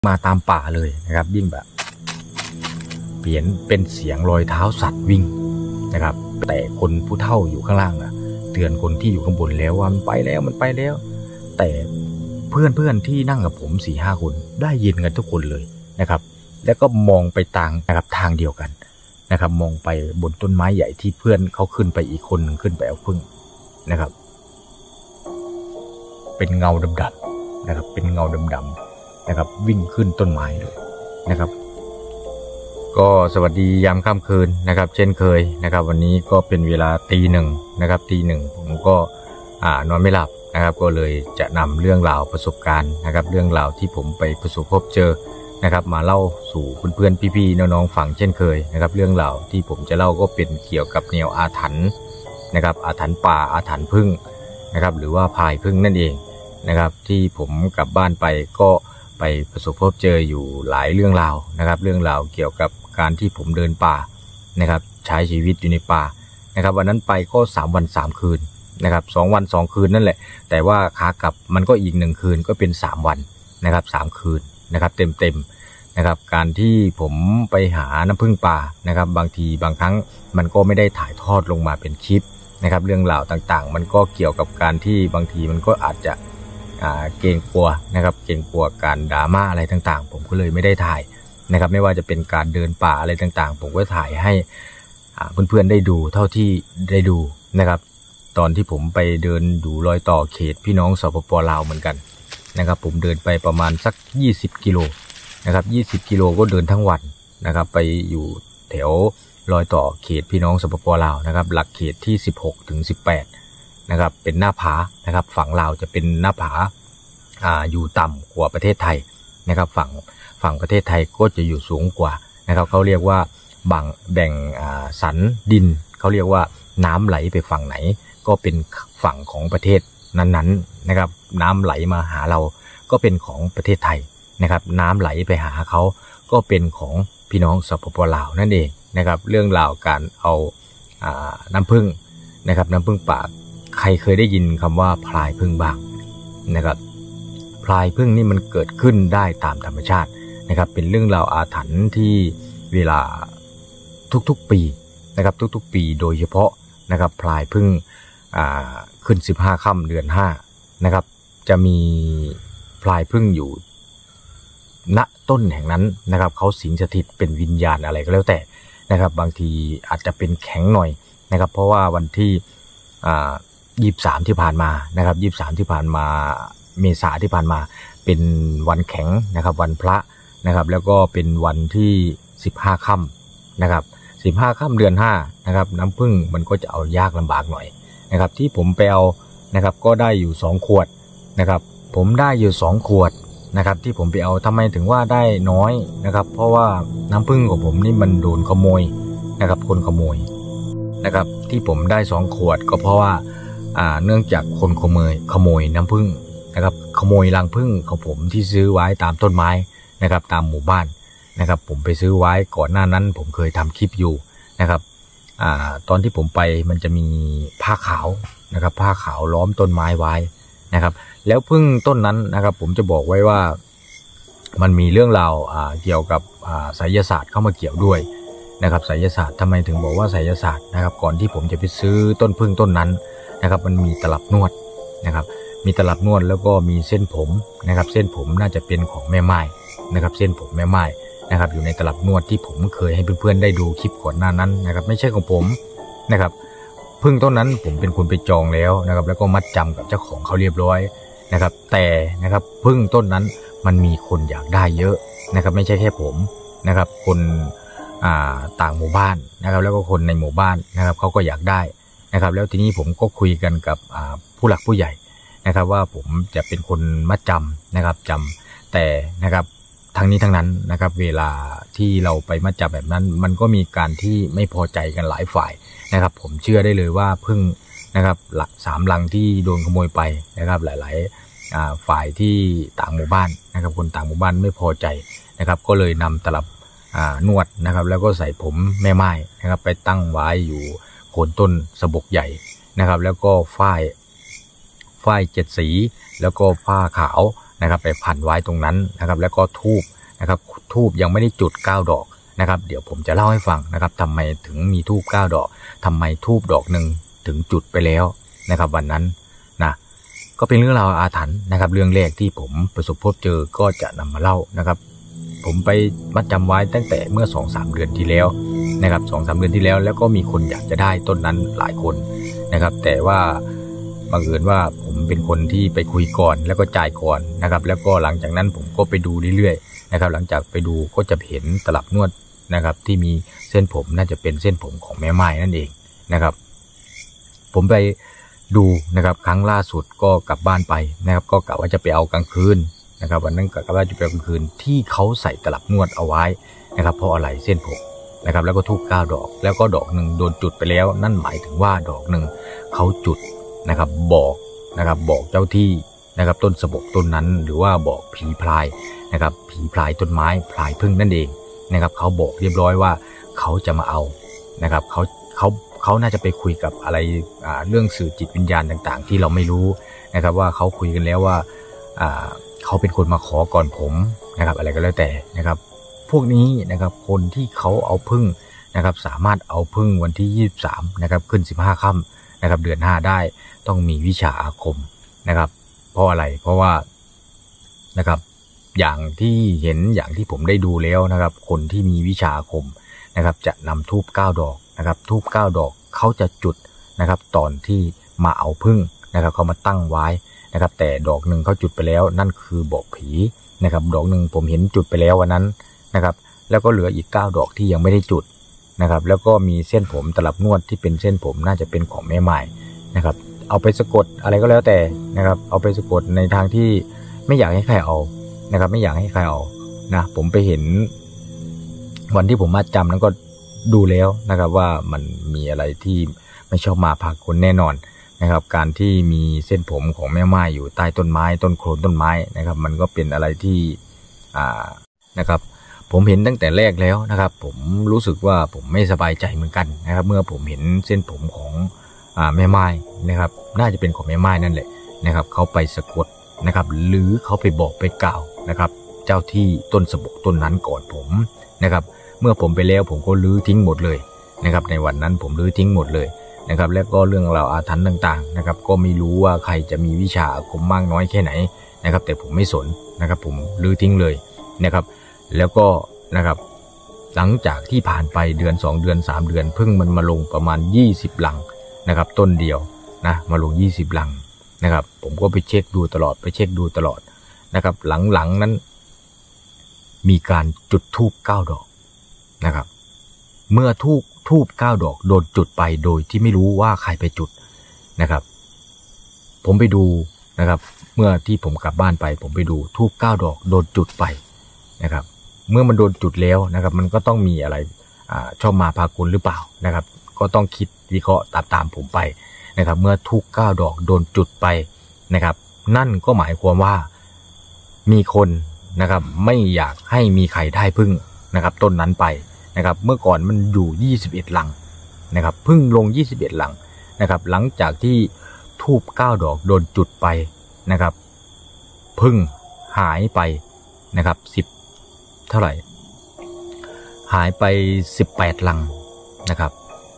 มาตามป่าเลยนะครับวิ่งแบบเปลี่ยนเป็นเสียงรอยเท้าสัตว์วิ่งนะครับแต่คนผู้เฒ่าอยู่ข้างล่างเตือนคนที่อยู่ข้างบนแล้วว่ามันไปแล้ว แต่เพื่อนที่นั่งกับผม4-5 คนได้ยินกันทุกคนเลยนะครับแล้วก็มองไปนะครับทางเดียวกันนะครับมองไปบนต้นไม้ใหญ่ที่เพื่อนเขาขึ้นไปอีกคนหนึ่งขึ้นไปเอาพึ่งนะครับเป็นเงาดำๆนะครับเป็นเงาดำๆนะครับวิ่งขึ้นต้นไม้เลยนะครับก็สวัสดียามค่ำคืนนะครับเช่นเคยนะครับวันนี้ก็เป็นเวลา1:00นะครับ1:00ผมก็นอนไม่หลับนะครับก็เลยจะนำเรื่องราวประสบการณ์นะครับเรื่องราวที่ผมไปประสบพบเจอนะครับมาเล่าสู่เพื่อนๆพี่ๆน้องๆฟังเช่นเคยนะครับเรื่องราวที่ผมจะเล่าก็เป็นเกี่ยวกับแนวอาถรรพ์นะครับอาถรรพ์ป่าอาถรรพ์ผึ้งนะครับหรือว่าพายผึ้งนั่นเองนะครับที่ผมกลับบ้านไปก็ไปประสบพบเจออยู่หลายเรื่องราวนะครับเรื่องราวเกี่ยวกับการที่ผมเดินป่านะครับใช้ชีวิตอยู่ในป่านะครับวันนั้นไปก็3 วัน 3 คืนนะครับ2 วัน 2 คืนนั่นแหละแต่ว่าขากลับมันก็อีก1 คืนก็เป็น3 วันนะครับ3 คืนนะครับเต็มนะครับการที่ผมไปหาน้ำผึ้งป่านะครับบางทีบางครั้งมันก็ไม่ได้ถ่ายทอดลงมาเป็นคลิปนะครับเรื่องราวต่างๆมันก็เกี่ยวกับการที่บางทีมันก็อาจจะเกรงกลัวนะครับเกรงกลัวการดราม่าอะไรต่างๆผมก็เลยไม่ได้ถ่ายนะครับไม่ว่าจะเป็นการเดินป่าอะไรต่างๆผมก็ถ่ายให้เพื่อนๆได้ดูเท่าที่ได้ดูนะครับตอนที่ผมไปเดินดูรอยต่อเขตพี่น้องสปป.ลาวเหมือนกันนะครับผมเดินไปประมาณสัก20 กิโลนะครับ20 กิโลก็เดินทั้งวันนะครับไปอยู่แถวรอยต่อเขตพี่น้องสปป.ลาวนะครับหลักเขตที่16 ถึง 18นะครับเป็นหน้าผานะครับฝั่งลาวจะเป็นหน้าผาอยู่ต่ำกว่าประเทศไทยนะครับฝั่งประเทศไทยก็จะอยู่สูงกว่านะครับเขาเรียกว่าแบ่งสันดินเขาเรียกว่าน้ำไหลไปฝั่งไหนก็เป็นฝั่งของประเทศนั้นๆนะครับน้ำไหลมาหาเราก็เป็นของประเทศไทยนะครับน้ำไหลไปหาเขาก็เป็นของพี่น้องสปป.ลาวนั่นเองนะครับเรื่องราวการเอาน้ำผึ้งนะครับน้ำผึ้งป่าใครเคยได้ยินคำว่าพลายผึ้งบ้างนะครับพลายผึ้งนี่มันเกิดขึ้นได้ตามธรรมชาตินะครับเป็นเรื่องราวอาถรรพ์ที่เวลาทุกๆปีนะครับทุกๆปีโดยเฉพาะนะครับพลายผึ้งขึ้น15 ค่ำเดือน5นะครับจะมีพลายผึ้งอยู่ณต้นแห่งนั้นนะครับเขาสิงสถิตเป็นวิญญาณอะไรก็แล้วแต่นะครับบางทีอาจจะเป็นแข็งหน่อยนะครับเพราะว่าวันที่23ที่ผ่านมานะครับ23ที่ผ่านมาเมษาที่ผ่านมาเป็นวันแข็งนะครับวันพระนะครับแล้วก็เป็นวันที่15 ค่ำนะครับ15 ค่ำเดือน5นะครับน้ำผึ้งมันก็จะเอายากลำบากหน่อยนะครับที่ผมไปเอานะครับก็ได้อยู่2 ขวดนะครับผมได้อยู่2 ขวดนะครับที่ผมไปเอาทำไมถึงว่าได้น้อยนะครับเพราะว่าน้ำผึ้งของผมนี่มันโดนขโมยนะครับคนขโมยนะครับที่ผมได้2 ขวดก็เพราะว่าเนื่องจากคนขโมยน้ำผึ้งนะครับขโมยรังผึ้งของผมที่ซื้อไว้ตามต้นไม้นะครับตามหมู่บ้านนะครับผมไปซื้อไว้ก่อนหน้านั้นผมเคยทำคลิปอยู่นะครับตอนที่ผมไปมันจะมีผ้าขาวนะครับผ้าขาวล้อมต้นไม้ไว้นะครับแล้วผึ้งต้นนั้นนะครับผมจะบอกไว้ว่ามันมีเรื่องราวเกี่ยวกับไสยศาสตร์เข้ามาเกี่ยวด้วยนะครับไสยศาสตร์ทำไมถึงบอกว่าไสยศาสตร์นะครับก่อนที่ผมจะไปซื้อต้นผึ้งต้นนั้นนะครับมันมีตลับนวดนะครับมีตลับนวดแล้วก็มีเส้นผมนะครับเส้นผมน่าจะเป็นของแม่ไม้นะครับเส้นผมแม่ไม้นะครับอยู่ในตลับนวดที่ผมเคยให้เพื่อนๆได้ดูคลิปก่อนหน้านั้นนะครับไม่ใช่ของผมนะครับผึ้งต้นนั้นผมเป็นคนไปจองแล้วนะครับแล้วก็มัดจำกับเจ้าของเขาเรียบร้อยนะครับแต่นะครับผึ้งต้นนั้นมันมีคนอยากได้เยอะนะครับไม่ใช่แค่ผมนะครับคนต่างหมู่บ้านนะครับแล้วก็คนในหมู่บ้านนะครับเขาก็อยากได้นะครับแล้วทีนี้ผมก็คุยกันกับผู้หลักผู้ใหญ่นะครับว่าผมจะเป็นคนมัดจำนะครับจำแต่นะครับทั้งนี้ทั้งนั้นนะครับเวลาที่เราไปมัดจำแบบนั้นมันก็มีการที่ไม่พอใจกันหลายฝ่ายนะครับผมเชื่อได้เลยว่าผึ้งนะครับหลัก3 ลังที่โดนขโมยไปนะครับหลายๆฝ่ายที่ต่างหมู่บ้านนะครับคนต่างหมู่บ้านไม่พอใจนะครับก็เลยนำตลับนวดนะครับแล้วก็ใส่ผมแม่ไม้นะครับไปตั้งไว้อยู่โคนต้นสะบกใหญ่นะครับแล้วก็ฝ้าย7 สีแล้วก็ผ้าขาวนะครับไปพันไว้ตรงนั้นนะครับแล้วก็ธูปนะครับธูปยังไม่ได้จุด9 ดอกนะครับเดี๋ยวผมจะเล่าให้ฟังนะครับทำไมถึงมีธูป9 ดอกทำไมธูปดอกหนึ่งถึงจุดไปแล้วนะครับวันนั้นนะก็เป็นเรื่องราวอาถรรพ์นะครับเรื่องแรกที่ผมประสบพบเจอก็จะนำมาเล่านะครับผมไปมัดจำไว้ตั้งแต่เมื่อ 2-3 เดือนที่แล้วนะครับ 2-3 เดือนที่แล้วแล้วก็มีคนอยากจะได้ต้นนั้นหลายคนนะครับแต่ว่าบังเอิญว่าผมเป็นคนที่ไปคุยก่อนแล้วก็จ่ายก่อนนะครับแล้วก็หลังจากนั้นผมก็ไปดูเรื่อยๆนะครับหลังจากไปดูก็จะเห็นตลับนวดนะครับที่มีเส้นผมน่าจะเป็นเส้นผมของแม่ไม้นั่นเองนะครับผมไปดูนะครับครั้งล่าสุดก็กลับบ้านไปนะครับก็กะว่าจะไปเอากลางคืนนะครับวันนั้นกะว่าจะไปเอากลางคืนที่เขาใส่ตลับนวดเอาไว้นะครับเพราะอะไรเส้นผมนะครับแล้วก็ธูป9 ดอกแล้วก็ดอกหนึ่งโดนจุดไปแล้วนั่นหมายถึงว่าดอกหนึ่งเขาจุดนะครับบอกเจ้าที่นะครับต้นสะบกต้นนั้นหรือว่าบอกผีพลายนะครับผีพลายต้นไม้พลายพึ่งนั่นเองนะครับเขาบอกเรียบร้อยว่าเขาจะมาเอานะครับเขาน่าจะไปคุยกับอะไรเรื่องสื่อจิตวิญญาณต่างๆที่เราไม่รู้นะครับว่าเขาคุยกันแล้วว่าเขาเป็นคนมาขอก่อนผมนะครับอะไรก็แล้วแต่นะครับพวกนี้นะครับคนที่เขาเอาพึ่งนะครับสามารถเอาพึ่งวันที่23นะครับขึ้น15 ค่ำนะครับเดือน5ได้ต้องมีวิชาอาคมนะครับเพราะอะไรเพราะว่านะครับอย่างที่เห็นอย่างที่ผมได้ดูแล้วนะครับคนที่มีวิชาอาคมนะครับจะนำธูป9 ดอกนะครับธูป9 ดอกเขาจะจุดนะครับตอนที่มาเอาพึ่งนะครับเขามาตั้งไว้นะครับแต่ดอกหนึ่งเขาจุดไปแล้วนั่นคือบอกผีนะครับดอกหนึ่งผมเห็นจุดไปแล้ววันนั้นนะครับแล้วก็เหลืออีก9 ดอกที่ยังไม่ได้จุดนะครับแล้วก็มีเส้นผมตลับนวดที่เป็นเส้นผมน่าจะเป็นของแม่ไม้นะครับเอาไปสะกดอะไรก็แล้วแต่นะครับเอาไปสะกดในทางที่ไม่อยากให้ใครเอานะครับไม่อยากให้ใครเอานะผมไปเห็นวันที่ผมมาจำนั้นก็ดูแล้วนะครับว่ามันมีอะไรที่ไม่ชอบมาพากลแน่นอนนะครับการที่มีเส้นผมของแม่ไม้อยู่ใต้ต้นไม้ต้นโคลนต้นไม้นะครับมันก็เป็นอะไรที่นะครับผมเห็นตั้งแต่แรกแล้วนะครับผมรู้สึกว่าผมไม่สบายใจเหมือนกันนะครับเมื่อผมเห็นเส้นผมของแม่ไม้นะครับน่าจะเป็นของแม่ไม้นั่นแหละนะครับเขาไปสะกดนะครับหรือเขาไปบอกไปกล่าวนะครับเจ้าที่ต้นสะบกต้นนั้นก่อนผมนะครับเมื่อผมไปแล้วผมก็ลื้อทิ้งหมดเลยนะครับในวันนั้นผมลื้อทิ้งหมดเลยนะครับแล้วก็เรื่องราวอาถรรพ์ต่างๆนะครับก็ไม่รู้ว่าใครจะมีวิชาอาคมมากน้อยแค่ไหนนะครับแต่ผมไม่สนนะครับผมลื้อทิ้งเลยนะครับแล้วก็นะครับหลังจากที่ผ่านไปเดือน2 เดือน3 เดือนพึ่งมันมาลงประมาณ20 ลังนะครับต้นเดียวนะมาลง20 ลังนะครับผมก็ไปเช็คดูตลอดนะครับหลังๆนั้นมีการจุดธูป9 ดอกนะครับเมื่อธูป9 ดอกโดนจุดไปโดยที่ไม่รู้ว่าใครไปจุดนะครับผมไปดูนะครับเมื่อที่ผมกลับบ้านไปผมไปดูธูป9 ดอกโดนจุดไปนะครับเมื่อมันโดนจุดแล้วนะครับมันก็ต้องมีอะไรชอบมาพากลหรือเปล่านะครับก็ต้องคิดวิเคราะห์ตามผมไปนะครับเมื่อธูป9 ดอกโดนจุดไปนะครับนั่นก็หมายความว่ามีคนนะครับไม่อยากให้มีใครได้พึ่งนะครับต้นนั้นไปนะครับเมื่อก่อนมันอยู่21 ลังนะครับพึ่งลง21 ลังนะครับหลังจากที่ธูป9 ดอกโดนจุดไปนะครับพึ่งหายไปนะครับเท่าไหร่หายไป18 ลังนะครับ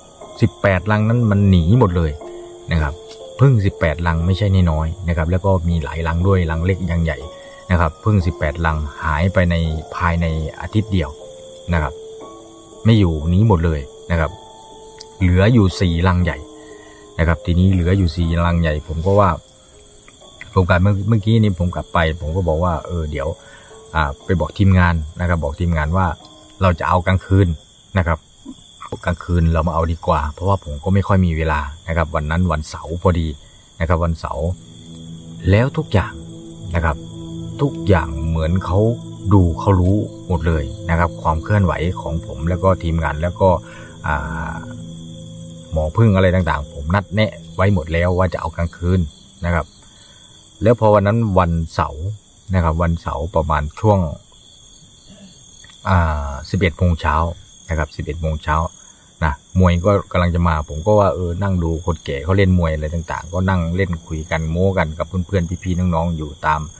18 ลังนั้นมันหนีหมดเลยนะครับพึ่ง18 ลังไม่ใช่น้อยๆนะครับแล้วก็มีหลายลังด้วยลังเล็กลังใหญ่นะครับพึ่ง18 ลังหายไปในภายในอาทิตย์เดียวนะครับไม่อยู่หนีหมดเลยนะครับเหลืออยู่4 ลังใหญ่นะครับทีนี้เหลืออยู่4 ลังใหญ่ผมก็ว่าโครงการเมื่อกี้นี้ผมกลับไปผมก็บอกว่าเดี๋ยวไปบอกทีมงานนะครับบอกทีมงานว่าเราจะเอากลางคืนนะครับกลางคืนเรามาเอาดีกว่าเพราะว่าผมก็ไม่ค่อยมีเวลานะครับวันนั้นวันเสาร์พอดีนะครับวันเสาร์แล้วทุกอย่างนะครับทุกอย่างเหมือนเขาดูเขารู้หมดเลยนะครับความเคลื่อนไหวของผมแล้วก็ทีมงานแล้วก็หมอพึ่งอะไรต่างๆผมนัดแนะไว้หมดแล้วว่าจะเอากลางคืนนะครับแล้วพอวันนั้นวันเสาร์นะครับวันเสาร์ประมาณช่วง11 โมงเช้านะครับ11 โมงเช้านะมวยก็กำลังจะมาผมก็ว่านั่งดูคนแก่เขาเล่นมวยอะไรต่างๆก็นั่งเล่นคุยกันโม้กันกับเพื่อนๆพี่ๆน้องๆอยู่ตาม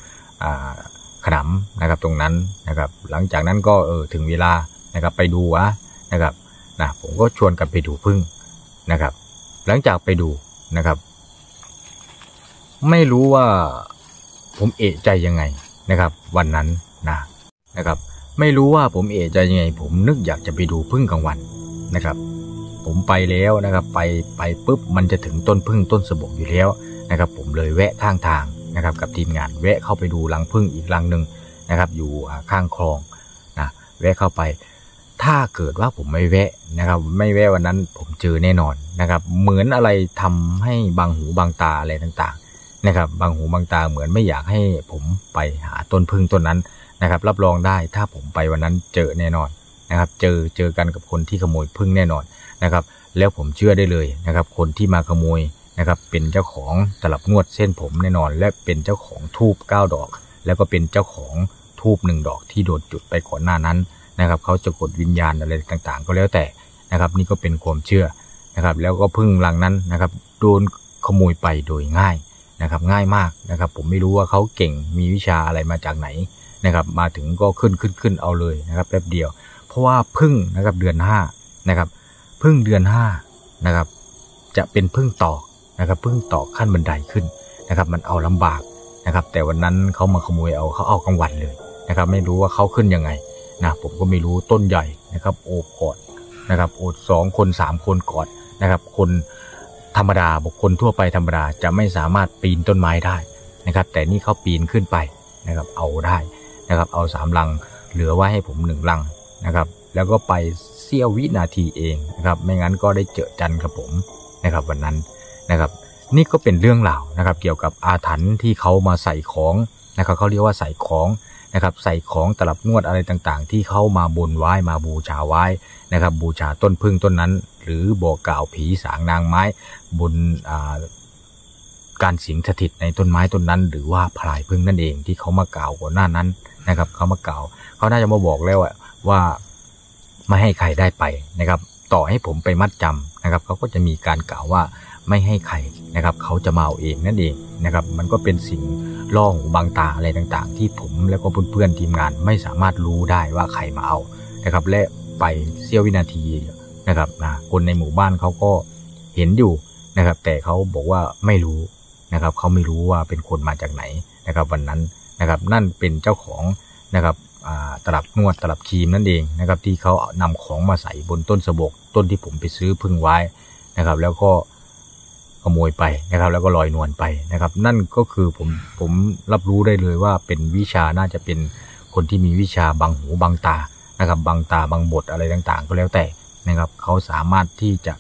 ขนำนะครับตรงนั้นนะครับหลังจากนั้นก็ถึงเวลานะครับไปดูนะครับผมก็ชวนกันไปดูผึ้งนะครับหลังจากไปดูนะครับไม่รู้ว่าผมเอะใจยังไงนะครับวันนั้นนะครับไม่รู้ว่าผมเอะใจยังไงผมนึกอยากจะไปดูผึ้งกลางวันนะครับผมไปแล้วนะครับไปปุ๊บมันจะถึงต้นผึ้งต้นสะบกอยู่แล้วนะครับผมเลยแวะข้างทางนะครับกับทีมงานแวะเข้าไปดูรังผึ้งอีกรังหนึ่งนะครับอยู่ข้างคลองแวะเข้าไปถ้าเกิดว่าผมไม่แวะนะครับไม่แวะวันนั้นผมเจอแน่นอนนะครับเหมือนอะไรทำให้บางหูบางตาอะไรต่างๆนะครับบางหูบางตาเหมือนไม่อยากให้ผมไปหาต้นผึ้งต้นนั้นนะครับรับรองได้ถ้าผมไปวันนั้นเจอแน่นอนนะครับเจอกันกับคนที่ขโมยผึ้งแน่นอนนะครับแล้วผมเชื่อได้เลยนะครับคนที่มาขโมยนะครับเป็นเจ้าของตลับนวดเส้นผมแน่นอนและเป็นเจ้าของธูป9 ดอกแล้วก็เป็นเจ้าของธูป1 ดอกที่โดนจุดไปก่อนหน้านั้นนะครับเขาจะกดวิญญาณอะไรต่างๆก็แล้วแต่นะครับนี่ก็เป็นความเชื่อนะครับแล้วก็ผึ้งรังนั้นนะครับโดนขโมยไปโดยง่ายนะครับง่ายมากนะครับผมไม่รู้ว่าเขาเก่งมีวิชาอะไรมาจากไหนนะครับมาถึงก็ขึ้นเอาเลยนะครับแป๊บเดียวเพราะว่าผึ้งนะครับเดือน5นะครับผึ้งเดือน5นะครับจะเป็นผึ้งตอกนะครับผึ้งตอกขั้นบันไดขึ้นนะครับมันเอาลำบากนะครับแต่วันนั้นเขามาขโมยเขาเอากลางวันเลยนะครับไม่รู้ว่าเขาขึ้นยังไงผมก็ไม่รู้ต้นใหญ่นะครับโอบกอดนะครับโอบ2 คน3 คนกอดนะครับคนธรรมดาบุคคลทั่วไปธรรมดาจะไม่สามารถปีนต้นไม้ได้นะครับแต่นี่เขาปีนขึ้นไปนะครับเอาได้นะครับเอา3 ลังเหลือไว้ให้ผม1 ลังนะครับแล้วก็ไปเสี้ยววินาทีเองนะครับไม่งั้นก็ได้เจอจันกับผมนะครับวันนั้นนะครับนี่ก็เป็นเรื่องราวนะครับเกี่ยวกับอาถรรพ์ที่เขามาใส่ของนะครับเขาเรียกว่าใส่ของนะครับใส่ของตลับนวดอะไรต่างๆที่เขามาบนไว้มาบูชาไว้นะครับบูชาต้นผึ้งต้นนั้นหรือบอกกล่าวผีสางนางไม้บนการสิงสถิตในต้นไม้ต้นนั้นหรือว่าพลายผึ้งนั่นเองที่เขามากล่าวก่อนหน้านั้นนะครับเขามากล่าวเขาน่าจะมาบอกแล้วว่าไม่ให้ใครได้ไปนะครับต่อให้ผมไปมัดจำนะครับเขาก็จะมีการกล่าวว่าไม่ให้ใครนะครับเขาจะมาเอาเองนั่นเองนะครับมันก็เป็นสิ่งล่อหูบางตาอะไรต่างๆที่ผมและก็เพื่อนๆทีมงานไม่สามารถรู้ได้ว่าใครมาเอานะครับและไปเสี้ยววินาทีนะครับคนในหมู่บ้านเขาก็เห็นอยู่นะครับแต่เขาบอกว่าไม่รู้นะครับเขาไม่รู้ว่าเป็นคนมาจากไหนนะครับวันนั้นนะครับนั่นเป็นเจ้าของนะครับตลับนวดตลับครีมนั่นเองนะครับที่เขานำของมาใส่บนต้นสะบกต้นที่ผมไปซื้อผึ้งไว้นะครับแล้วก็ขโมยไปนะครับแล้วก็ลอยนวลไปนะครับนั่นก็คือผมรับรู้ได้เลยว่าเป็นวิชาน่าจะเป็นคนที่มีวิชาบังหูบังตานะครับบังตาบังบทอะไรต่างๆก็แล้วแต่นะครับเขาสามารถที่จะ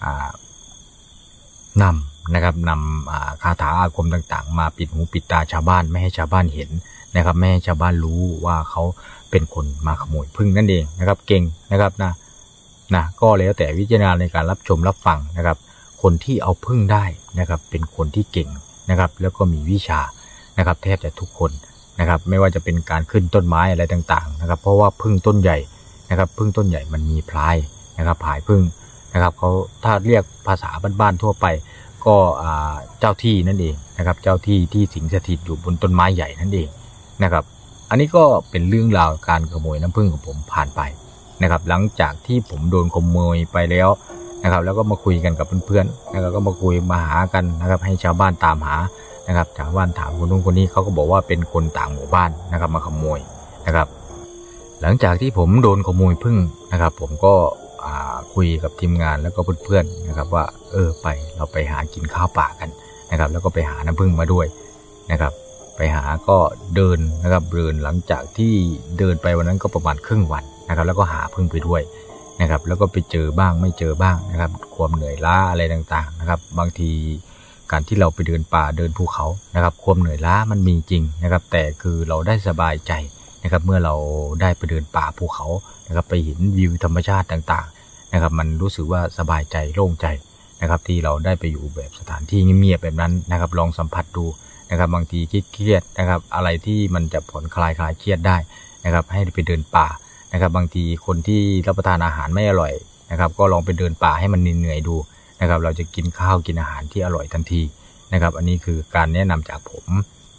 นำคาถาอาคมต่างๆมาปิดหูปิดตาชาวบ้านไม่ให้ชาวบ้านเห็นนะครับไม่ให้ชาวบ้านรู้ว่าเขาเป็นคนมาขโมยผึ้งนั่นเองนะครับเก่งนะครับนะก็แล้วแต่วิจารณญาณในการรับชมรับฟังนะครับคนที่เอาผึ้งได้นะครับเป็นคนที่เก่งนะครับแล้วก็มีวิชานะครับแทบจะทุกคนนะครับไม่ว่าจะเป็นการขึ้นต้นไม้อะไรต่างๆนะครับเพราะว่าผึ้งต้นใหญ่นะครับผึ้งต้นใหญ่มันมีพลายนะครับพลายผึ้งนะครับเขาถ้าเรียกภาษาบ้านๆทั่วไปก็เจ้าที่นั่นเองนะครับเจ้าที่ที่สิงสถิตอยู่บนต้นไม้ใหญ่นั่นเองนะครับอันนี้ก็เป็นเรื่องราวการขโมยน้ำผึ้งของผมผ่านไปนะครับหลังจากที่ผมโดนขโมยไปแล้วนะครับแล้วก็มาคุยกันกับเพื่อนๆนะครับก็มาคุยมาหากันนะครับให้ชาวบ้านตามหานะครับชาวบ้านถามคนนู้นคนนี้เขาก็บอกว่าเป็นคนต่างหมู่บ้านนะครับมาขโมยนะครับหลังจากที่ผมโดนขโมยผึ้งนะครับผมก็คุยกับทีมงานแล้วก็เพื่อนๆนะครับว่าไปเราไปหากินข้าวป่ากันนะครับแล้วก็ไปหาน้ำผึ้งมาด้วยนะครับไปหาก็เดินนะครับเดินหลังจากที่เดินไปวันนั้นก็ประมาณครึ่งวันนะครับแล้วก็หาผึ้งไปด้วยนะครับแล้วก็ไปเจอบ้างไม่เจอบ้างนะครับความเหนื่อยล้าอะไรต่างๆนะครับบางทีการที่เราไปเดินป่าเดินภูเขานะครับความเหนื่อยล้ามันมีจริงนะครับแต่คือเราได้สบายใจนะครับเมื่อเราได้ไปเดินป่าภูเขานะครับไปเห็นวิวธรรมชาติต่างๆนะครับมันรู้สึกว่าสบายใจโล่งใจนะครับที่เราได้ไปอยู่แบบสถานที่เงียบๆแบบนั้นนะครับลองสัมผัสดูนะครับบางทีเครียดนะครับอะไรที่มันจะผ่อนคลายเครียดได้นะครับให้ไปเดินป่านะครับบางทีคนที่รับประทานอาหารไม่อร่อยนะครับก็ลองไปเดินป่าให้มันเหนื่อยดูนะครับเราจะกินข้าวกินอาหารที่อร่อยทันทีนะครับอันนี้คือการแนะนำจากผม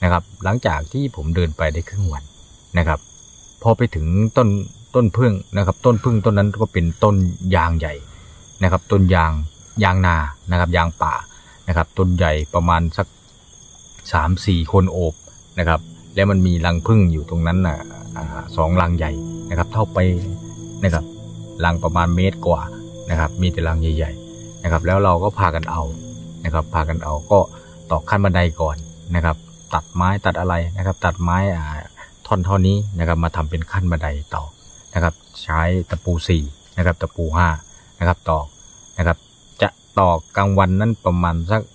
นะครับหลังจากที่ผมเดินไปได้ครึ่งวันนะครับพอไปถึงต้นพึ่งนะครับต้นพึ่งต้นนั้นก็เป็นต้นยางใหญ่นะครับต้นยางนานะครับยางป่านะครับต้นใหญ่ประมาณสัก3-4 คนโอบนะครับแล้วมันมีรังผึ้งอยู่ตรงนั้น2 รังใหญ่นะครับเท่าไปนะครับรังประมาณเมตรกว่านะครับมีแต่รังใหญ่ๆนะครับแล้วเราก็พากันเอานะครับพากันเอาก็ตอกขั้นบันไดก่อนนะครับตัดไม้ตัดอะไรนะครับตัดไม้ท่อนเท่านี้นะครับมาทำเป็นขั้นบันไดต่อนะครับใช้ตะปู4นะครับตะปู5นะครับตอกนะครับจะตอกกลางวันนั้นประมาณสัก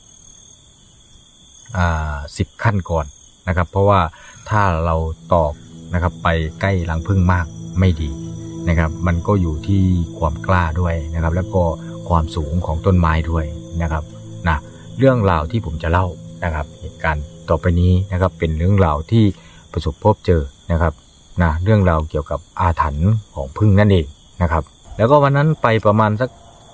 10 ขั้นก่อนนะครับเพราะว่าถ้าเราตอกนะครับไปใกล้รังผึ้งมากไม่ดีนะครับมันก็อยู่ที่ความกล้าด้วยนะครับแล้วก็ความสูงของต้นไม้ด้วยนะครับนะเรื่องราวที่ผมจะเล่านะครับเหตุการณ์ต่อไปนี้นะครับเป็นเรื่องราวที่ประสบพบเจอนะครับนะเรื่องราวเกี่ยวกับอาถรรพ์ของผึ้งนั่นเองนะครับแล้วก็วันนั้นไปประมาณสัก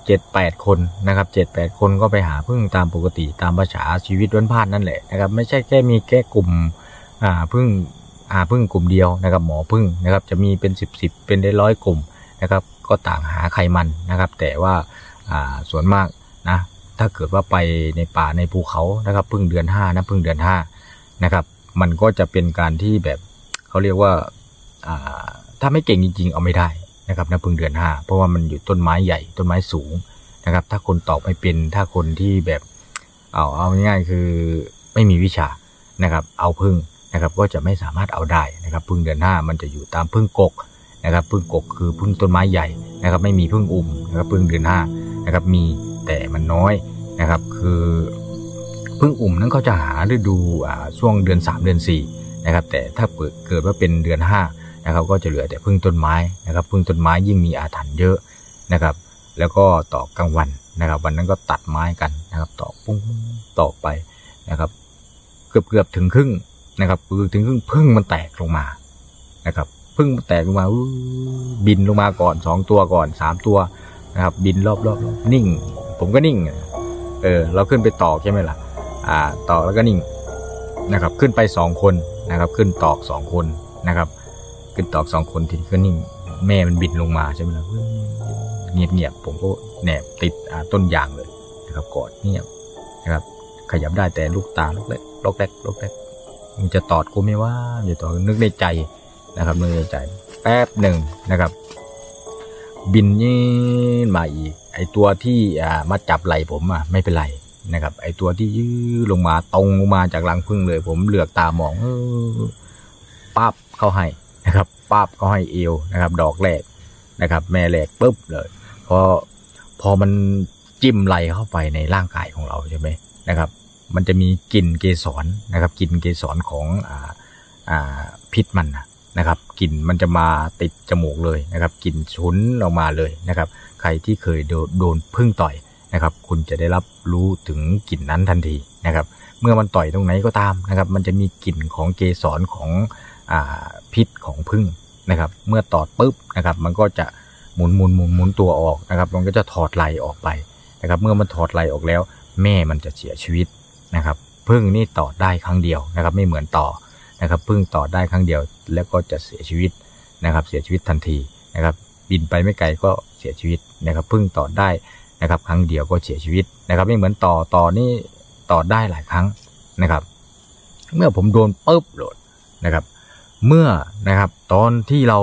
7-8 คนนะครับ7-8 คนก็ไปหาผึ้งตามปกติตามภาษาชีวิตวันพานนั่นแหละนะครับไม่ใช่แค่มีแค่กลุ่มผึ้งกลุ่มเดียวนะครับหมอผึ้งนะครับจะมีเป็น10เป็นได้100 กลุ่มนะครับก็ต่างหาไขมันนะครับแต่ว่าส่วนมากนะถ้าเกิดว่าไปในป่าในภูเขานะครับผึ้งเดือน5นะผึ้งเดือน5นะครับมันก็จะเป็นการที่แบบเขาเรียกว่าถ้าไม่เก่งจริงๆเอาไม่ได้นะครับนะผึ้งเดือน5เพราะว่ามันอยู่ต้นไม้ใหญ่ต้นไม้สูงนะครับถ้าคนตอกไม่เป็นถ้าคนที่แบบเอาง่ายๆคือไม่มีวิชานะครับเอาผึ้งนะครับก็จะไม่สามารถเอาได้นะครับผึ้งเดือน5มันจะอยู่ตามผึ้งกกนะครับผึ้งกกคือผึ้งต้นไม้ใหญ่นะครับไม่มีผึ้งนะครับผึ้งเดือน5นะครับมีแต่มันน้อยนะครับคือผึ้งนั้นเขาจะหาฤดูช่วงเดือน3เดือน4นะครับแต่ถ้าเกิดว่าเป็นเดือน5นะครับก็จะเหลือแต่ผึ้งต้นไม้นะครับผึ้งต้นไม้ยิ่งมีอาถรรพ์เยอะนะครับแล้วก็ตอกกลางวันนะครับวันนั้นก็ตัดไม้กันนะครับตอกปุ้งตอกไปนะครับเกือบถึงครึ่งนะครับถึงครึ่งผึ้งมันแตกลงมานะครับผึ้งมันแตกลงมาบินลงมาก่อน2 ตัวก่อน3 ตัวนะครับบินรอบนิ่งผมก็นิ่งเราขึ้นไปตอกใช่ไหมล่ะตอกแล้วก็นิ่งนะครับขึ้นไป2 คนนะครับขึ้นตอก2 คนนะครับขึ้นตอก2 คนทีก็นิ่งแม่มันบินลงมาใช่ไหมล่ะเงียบผมก็แหนบติดต้นยางเลยนะครับกอดเงียบนะครับขยับได้แต่ลูกตาล็อกแรกมันจะตอดกูไม่ว่าอย่าตอดนึกในใจนะครับนึกในใจแป๊บหนึ่งนะครับบินยืนมาอีกไอตัวที่มาจับไหล่ผมไม่เป็นไรนะครับไอตัวที่ยืดลงมาตรงลงมาจากรังผึ้งเลยผมเหลือกตามองปั๊บเข้าให้นะครับปั๊บเข้าให้เอวนะครับดอกแรกนะครับแม่แรกปุ๊บเลยพอมันจิ้มไหลเข้าไปในร่างกายของเราใช่ไหมนะครับมันจะมีกลิ่นเกสรนะครับกลิ่นเกสรของพิษมันนะครับกลิ่นมันจะมาติดจมูกเลยนะครับกลิ่นฉุนออกมาเลยนะครับใครที่เคยโดนผึ้งต่อยนะครับคุณจะได้รับรู้ถึงกลิ่นนั้นทันทีนะครับเมื่อมันต่อยตรงไหนก็ตามนะครับมันจะมีกลิ่นของเกสรของพิษของผึ้งนะครับเมื่อตอดปุ๊บนะครับมันก็จะหมุนตัวออกนะครับมันก็จะถอดไหลออกไปนะครับเมื่อมันถอดไหลออกแล้วแม่มันจะเสียชีวิตนะครับผึ้งนี่ตอดได้ครั้งเดียวนะครับไม่เหมือนต่อนะครับผึ้งตอดได้ครั้งเดียวแล้วก็จะเสียชีวิตนะครับเสียชีวิตทันทีนะครับบินไปไม่ไกลก็เสียชีวิตนะครับผึ้งตอดได้นะครับครั้งเดียวก็เสียชีวิตนะครับไม่เหมือนต่อนี่ตอดได้หลายครั้งนะครับเมื่อผมโดนปุ๊บโหลดนะครับเมื่อนะครับตอนที่เรา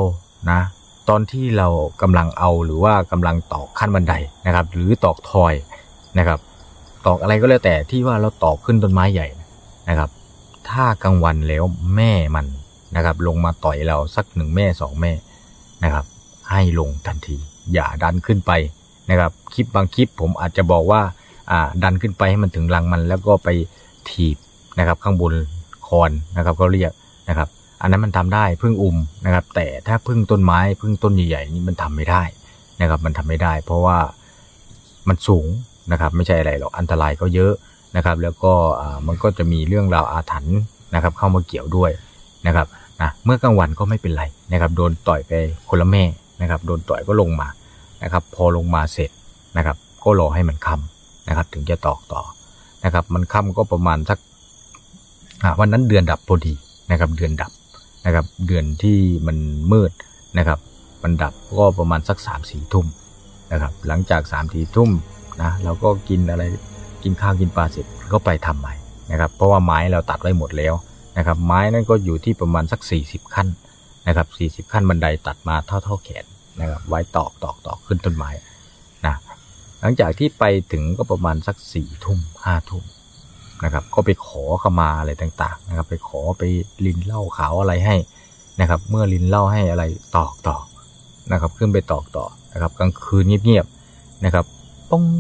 กำลังเอาหรือว่ากำลังตอกขั้นบันไดนะครับหรือตอกทอยนะครับตอกอะไรก็แล้วแต่ที่ว่าเราตอกขึ้นต้นไม้ใหญ่นะครับถ้ากลางวันแล้วแม่มันนะครับลงมาต่อยเราสัก1 แม่ 2 แม่นะครับให้ลงทันทีอย่าดันขึ้นไปนะครับบางคลิปผมอาจจะบอกว่าดันขึ้นไปให้มันถึงรังมันแล้วก็ไปถีบนะครับข้างบนคอนนะครับก็เรียกนะครับอันนั้นมันทำได้ผึ้งนะครับแต่ถ้าผึ้งต้นไม้ผึ้งต้นใหญ่ๆนี่มันทำไม่ได้นะครับมันทำไม่ได้เพราะว่ามันสูงนะครับไม่ใช่อะไรหรอกอันตรายก็เยอะนะครับแล้วก็มันก็จะมีเรื่องราวอาถรรพ์นะครับเข้ามาเกี่ยวด้วยนะครับเมื่อกลางวันก็ไม่เป็นไรนะครับโดนต่อยไปคนละแม่นะครับโดนต่อยก็ลงมานะครับพอลงมาเสร็จนะครับก็รอให้มันค่ำนะครับถึงจะตอกต่อนะครับมันค่ำก็ประมาณสักวันนั้นเดือนดับพอดีนะครับเดือนดับนะครับเดือนที่มันมืดนะครับมันดับก็ประมาณสัก3-4 ทุ่มนะครับหลังจาก3-4 ทุ่มนะเราก็กินอะไรกินข้าวกินปลาเสร็จก็ไปทำใหม่นะครับเพราะว่าไม้เราตัดไว้หมดแล้วนะครับไม้นั้นก็อยู่ที่ประมาณสัก40 ขั้นนะครับ40 ขั้นบันไดตัดมาเท่าแขนนะครับไว้ตอกขึ้นต้นไม้นะหลังจากที่ไปถึงก็ประมาณสัก4 ทุ่ม5 ทุ่มนะครับก็ไปขอขมาอะไรต่างๆนะครับไปขอไปลินเหล้าขาวอะไรให้นะครับเมื่อลินเหล้าให้อะไรตอกนะครับขึ้นไปตอกต่อนะครับกลางคืนเงียบๆนะครับป้อง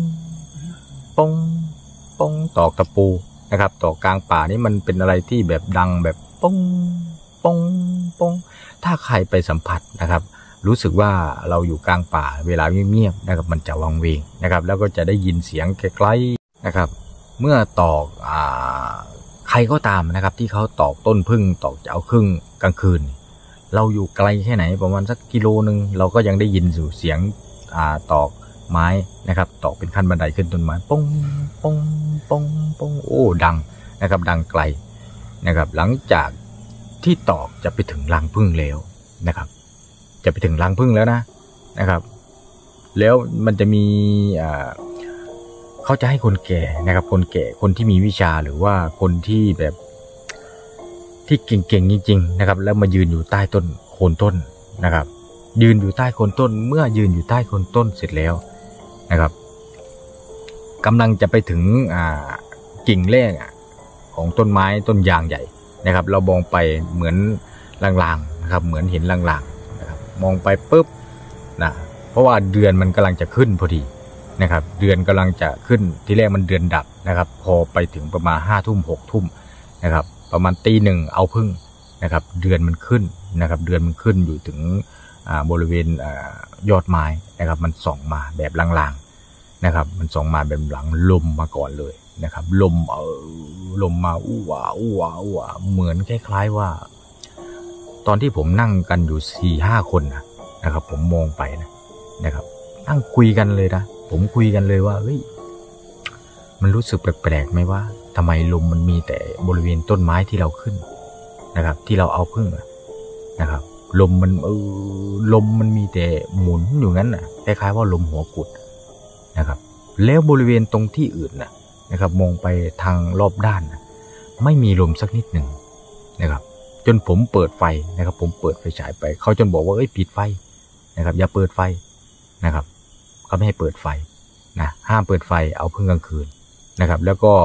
ตอกตะปูนะครับตอกกลางป่านี่มันเป็นอะไรที่แบบดังแบบป้องถ้าใครไปสัมผัสนะครับรู้สึกว่าเราอยู่กลางป่าเวลาเงียบๆนะครับมันจะวังเวงนะครับแล้วก็จะได้ยินเสียงไกลๆนะครับเมื่อตอกใครก็ตามนะครับที่เขาตอกต้นพึ่งตอกจะเอาครึ่งกลางคืนเราอยู่ไกลแค่ไหนประมาณสักกิโลนึงเราก็ยังได้ยินเสียงตอกไม้นะครับตอกเป็นขั้นบันไดขึ้นต้นไม้ป้องโอ้ดังนะครับดังไกลนะครับหลังจากที่ตอกจะไปถึงรังผึ้งแล้วนะครับจะไปถึงรังผึ้งแล้วนะครับแล้วมันจะมีเขาจะให้คนแก่นะครับคนแก่คนที่มีวิชาหรือว่าคนที่แบบที่เก่งๆจริงๆนะครับแล้วมายืนอยู่ใต้ต้นโคนต้นนะครับยืนอยู่ใต้โคนต้นเมื่อยืนอยู่ใต้โคนต้นเสร็จแล้วนะครับกำลังจะไปถึงกิ่งแรกของต้นไม้ต้นยางใหญ่นะครับเรามองไปเหมือนลางๆนะครับเหมือนเห็นลางๆนะครับมองไปปุ๊บนะเพราะว่าเดือนมันกำลังจะขึ้นพอดีนะครับเดือนกำลังจะขึ้นที่แรกมันเดือนดับนะครับพอไปถึงประมาณ5 ทุ่ม6 ทุ่มนะครับประมาณตี 1เอาพึ่งนะครับเดือนมันขึ้นนะครับเดือนมันขึ้นอยู่ถึงบริเวณยอดไม้นะครับมันส่องมาแบบลางๆนะครับมันส่องมาแบบหลังลมมาก่อนเลยนะครับลมมาอู้หวาเหมือนคล้ายๆว่าตอนที่ผมนั่งกันอยู่4-5 คนนะครับผมมองไปนะครับนั่งคุยกันเลยนะผมคุยกันเลยว่าเฮ้ยมันรู้สึกแปลกๆไหมว่าทำไมลมมันมีแต่บริเวณต้นไม้ที่เราขึ้นนะครับที่เราเอาพึ่งนะครับลมมันมีแต่หมุนอยู่งั้นคล้ายๆว่าลมหัวกุดนะครับแล้วบริเวณตรงที่อื่นนะครับมองไปทางรอบด้านไม่มีลมสักนิดหนึ่งนะครับจนผมเปิดไฟนะครับผมเปิดไฟฉายไปเขาจนบอกว่าปิดไฟนะครับอย่าเปิดไฟนะครับเขาไม่ให้เปิดไฟนะห้ามเปิดไฟเอาพึ่งกลางคืนนะครับแล้วก็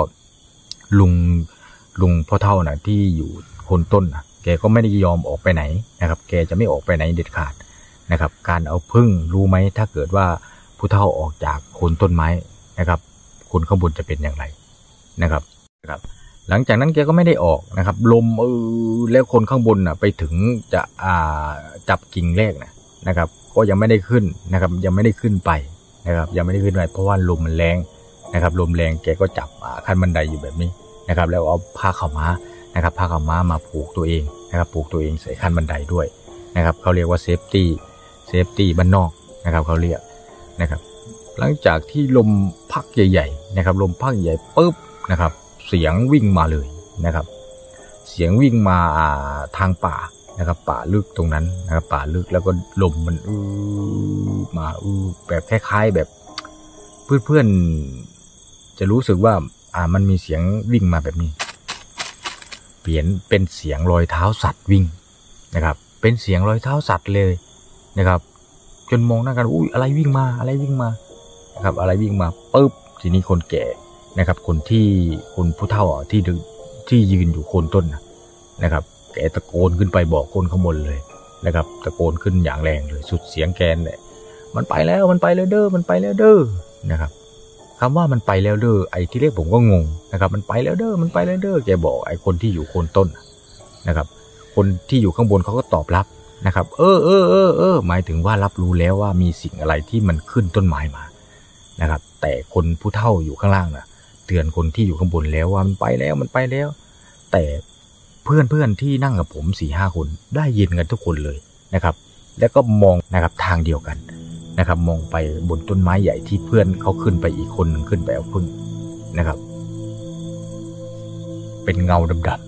ลุงพ่อเฒ่าที่อยู่โคนต้นแกก็ไม่ได้ยอมออกไปไหนนะครับแกจะไม่ออกไปไหนเด็ดขาดนะครับการเอาพึ่งรู้ไหมถ้าเกิดว่าผู้เฒ่าออกจากโคนต้นไม้นะครับคนข้างบนจะเป็นอย่างไรนะครับหลังจากนั้นแกก็ไม่ได้ออกนะครับลมแล้วคนข้างบนไปถึงจะจับกิ่งแรกนะครับก็ยังไม่ได้ขึ้นนะครับยังไม่ได้ขึ้นไปนะครับยังไม่ได้ขึ้นไปเพราะว่าลมมันแรงนะครับลมแรงแกก็จับขั้นบันไดอยู่แบบนี้นะครับแล้วเอาผ้าขาวม้านะครับผ้าขาวม้ามาผูกตัวเองนะครับผูกตัวเองใส่ขั้นบันไดด้วยนะครับเขาเรียกว่าเซฟตี้บ้านนอกนะครับเขาเรียกนะครับหลังจากที่ลมพักใหญ่ๆนะครับลมพักใหญ่ปุ๊บนะครับเสียงวิ่งมาเลยนะครับเสียงวิ่งมาทางป่านะครับป่าลึกตรงนั้นนะครับป่าลึกแล้วก็ลมมันมาแบบคล้ายๆแบบเพื่อนๆจะรู้สึกว่ามันมีเสียงวิ่งมาแบบนี้เปลี่ยนเป็นเสียงรอยเท้าสัตว์วิ่งนะครับเป็นเสียงรอยเท้าสัตว์เลยนะครับจนมองหน้ากันอะไรวิ่งมานะครับอะไรวิ่งมาปุ๊บทีนี้คนแก่นะครับคนผู้เฒ่าที่ยืนอยู่โคนต้นนะครับแกตะโกนขึ้นไปบอกคนข้างบนเลยนะครับตะโกนขึ้นอย่างแรงเลยสุดเสียงแกนเลยมันไปแล้วเด้อนะครับคำว่ามันไปแล้วเด้อไอ้ที่เรียกผมก็งงนะครับมันไปแล้วเด้อแกบอกไอ้คนที่อยู่โคนต้นนะครับคนที่อยู่ข้างบนเขาก็ตอบรับนะครับหมายถึงว่ารับรู้แล้วว่ามีสิ่งอะไรที่มันขึ้นต้นไม้มานะครับแต่คนผู้เฒ่าอยู่ข้างล่างเตือนคนที่อยู่ข้างบนแล้วว่ามันไปแล้วแต่เพื่อนที่นั่งกับผม4-5 คนได้ยินกันทุกคนเลยนะครับแล้วก็มองนะครับทางเดียวกันนะครับมองไปบนต้นไม้ใหญ่ที่เพื่อนเขาขึ้นไปอีกคนนึงขึ้นไปเอาพึ่งนะครับเป็นเงาดำ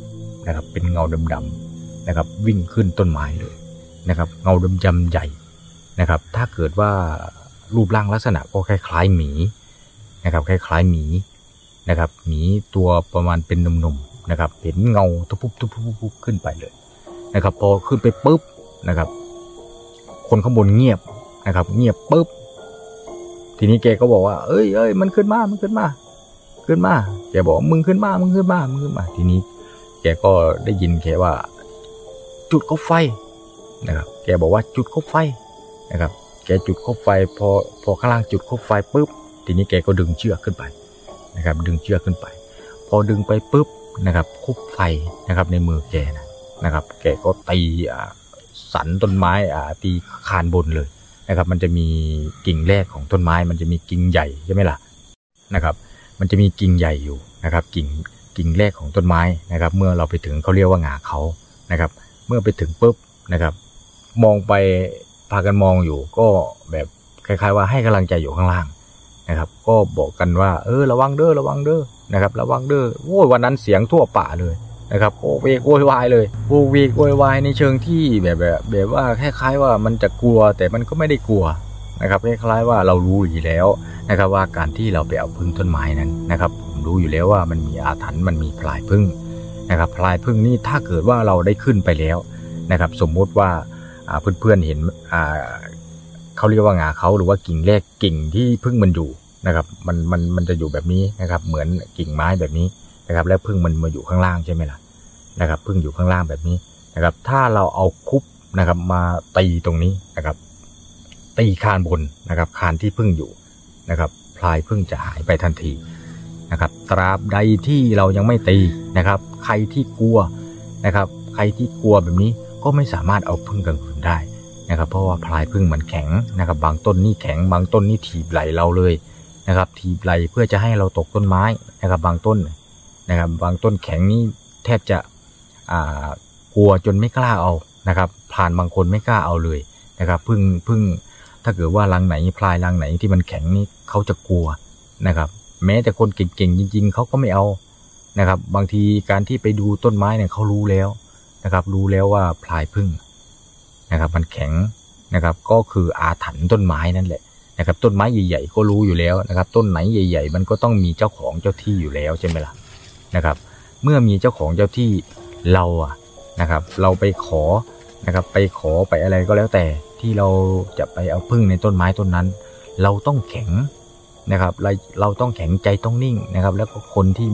นะครับเป็นเงาดำๆนะครับวิ่งขึ้นต้นไม้เลยนะครับเงาดำๆใหญ่นะครับถ้าเกิดว่ารูปร่างลักษณะก็คล้ายๆหมีนะครับคล้ายๆหมีนะครับหมีตัวประมาณเป็นหนุ่มๆนะครับเห็นเงาทุบๆขึ้นไปเลยนะครับพอขึ้นไปปุ๊บนะครับคนข้างบนเงียบนะครับเงียบปุ๊บทีนี้แกก็บอกว่าเอ้ยมันขึ้นมาแกบอกมึงขึ้นมาทีนี้แกก็ได้ยินแกว่าจุดคบไฟนะครับแกบอกว่าจุดคบไฟนะครับแกจุดคบไฟพอข้างล่างจุดคบไฟปุ๊บทีนี้แกก็ดึงเชือกขึ้นไปนะครับดึงเชือกขึ้นไปพอดึงไปปุ๊บนะครับคบไฟนะครับในมือแกนะครับแกก็ตีสันต้นไม้ตีคานบนเลยนะครับมันจะมีกิ่งแรกของต้นไม้มันจะมีกิ่งใหญ่ใช่ไหมล่ะนะครับมันจะมีกิ่งใหญ่อยู่นะครับกิ่งแรกของต้นไม้นะครับเมื่อเราไปถึงเขาเรียกว่าหงาเขานะครับเมื่อไปถึงปุ๊บนะครับมองไปพากันมองอยู่ก็แบบคล้ายๆว่าให้กำลังใจอยู่ข้างล่างนะครับก็บอกกันว่าระวังเด้อนะครับระวังเด้อโอ้ยวันนั้นเสียงทั่วป่าเลยนะครับโวกโวยวายเลยโวยวายในเชิงที่แบบว่าคล้ายๆว่ามันจะกลัวแต่มันก็ไม่ได้กลัวนะครับคล้ายๆว่าเรารู้อยู่แล้วนะครับว่าการที่เราไปเอาพึ่งต้นไม้นั้นนะครับผมรู้อยู่แล้วว่ามันมีอาถรรพ์มันมีพลายพึ่งนะครับพลายพึ่งนี่ถ้าเกิดว่าเราได้ขึ้นไปแล้วนะครับสมมุติว่าเพื่อนๆเห็นเขาเรียกว่าหงาเขาหรือว่ากิ่งแรกกิ่งที่พึ่งมันอยู่นะครับมันจะอยู่แบบนี้นะครับเหมือนกิ่งไม้แบบนี้นะครับแล้วพึ่งมันมาอยู่ข้างล่างใช่ไหมล่ะนะครับพึ่งอยู่ข้างล่างแบบนี้นะครับถ้าเราเอาคุบนะครับมาตีตรงนี้นะครับตีคานบนนะครับคานที่พึ่งอยู่นะครับพลายพึ่งจะหายไปทันทีนะครับตราบใดที่เรายังไม่ตีนะครับใครที่กลัวนะครับใครที่กลัวแบบนี้ก็ไม่สามารถเอาพึ่งกลางคืนได้นะครับเพราะว่าพลายพึ่งมันแข็งนะครับบางต้นนี่แข็งบางต้นนี่ถีบไหลเราเลยนะครับถีบไหลเพื่อจะให้เราตกต้นไม้นะครับบางต้นนะครับบางต้นแข็งนี่แทบจะกลัวจนไม่กล้าเอานะครับผ่านบางคนไม่กล้าเอาเลยนะครับพึ่งถ้าเกิดว่ารังไหนพลายรังไหนที่มันแข็งนี่เขาจะกลัวนะครับแม้แต่คนเก่งๆจริงๆเขาก็ไม่เอานะครับบางทีการที่ไปดูต้นไม้เนี่ยเขารู้แล้วนะครับรู้แล้วว่าพลายพึ่งนะครับมันแข็งนะครับก็คืออาถรรพ์ต้นไม้นั่นแหละนะครับต้นไม้ใหญ่ๆก็รู้อยู่แล้วนะครับต้นไหนใหญ่ๆมันก็ต้องมีเจ้าของเจ้าที่อยู่แล้วใช่ไหมล่ะนะครับเมื่อมีเจ้าของเจ้าที่เรานะครับเราไปขอนะครับไปอะไรก็แล้วแต่ที่เราจะไปเอาพึ่งในต้นไม้ต้นนั้นเราต้องแข็งนะครับเราต้องแข็งใจต้องนิ่งนะครับแล้วก็คนที่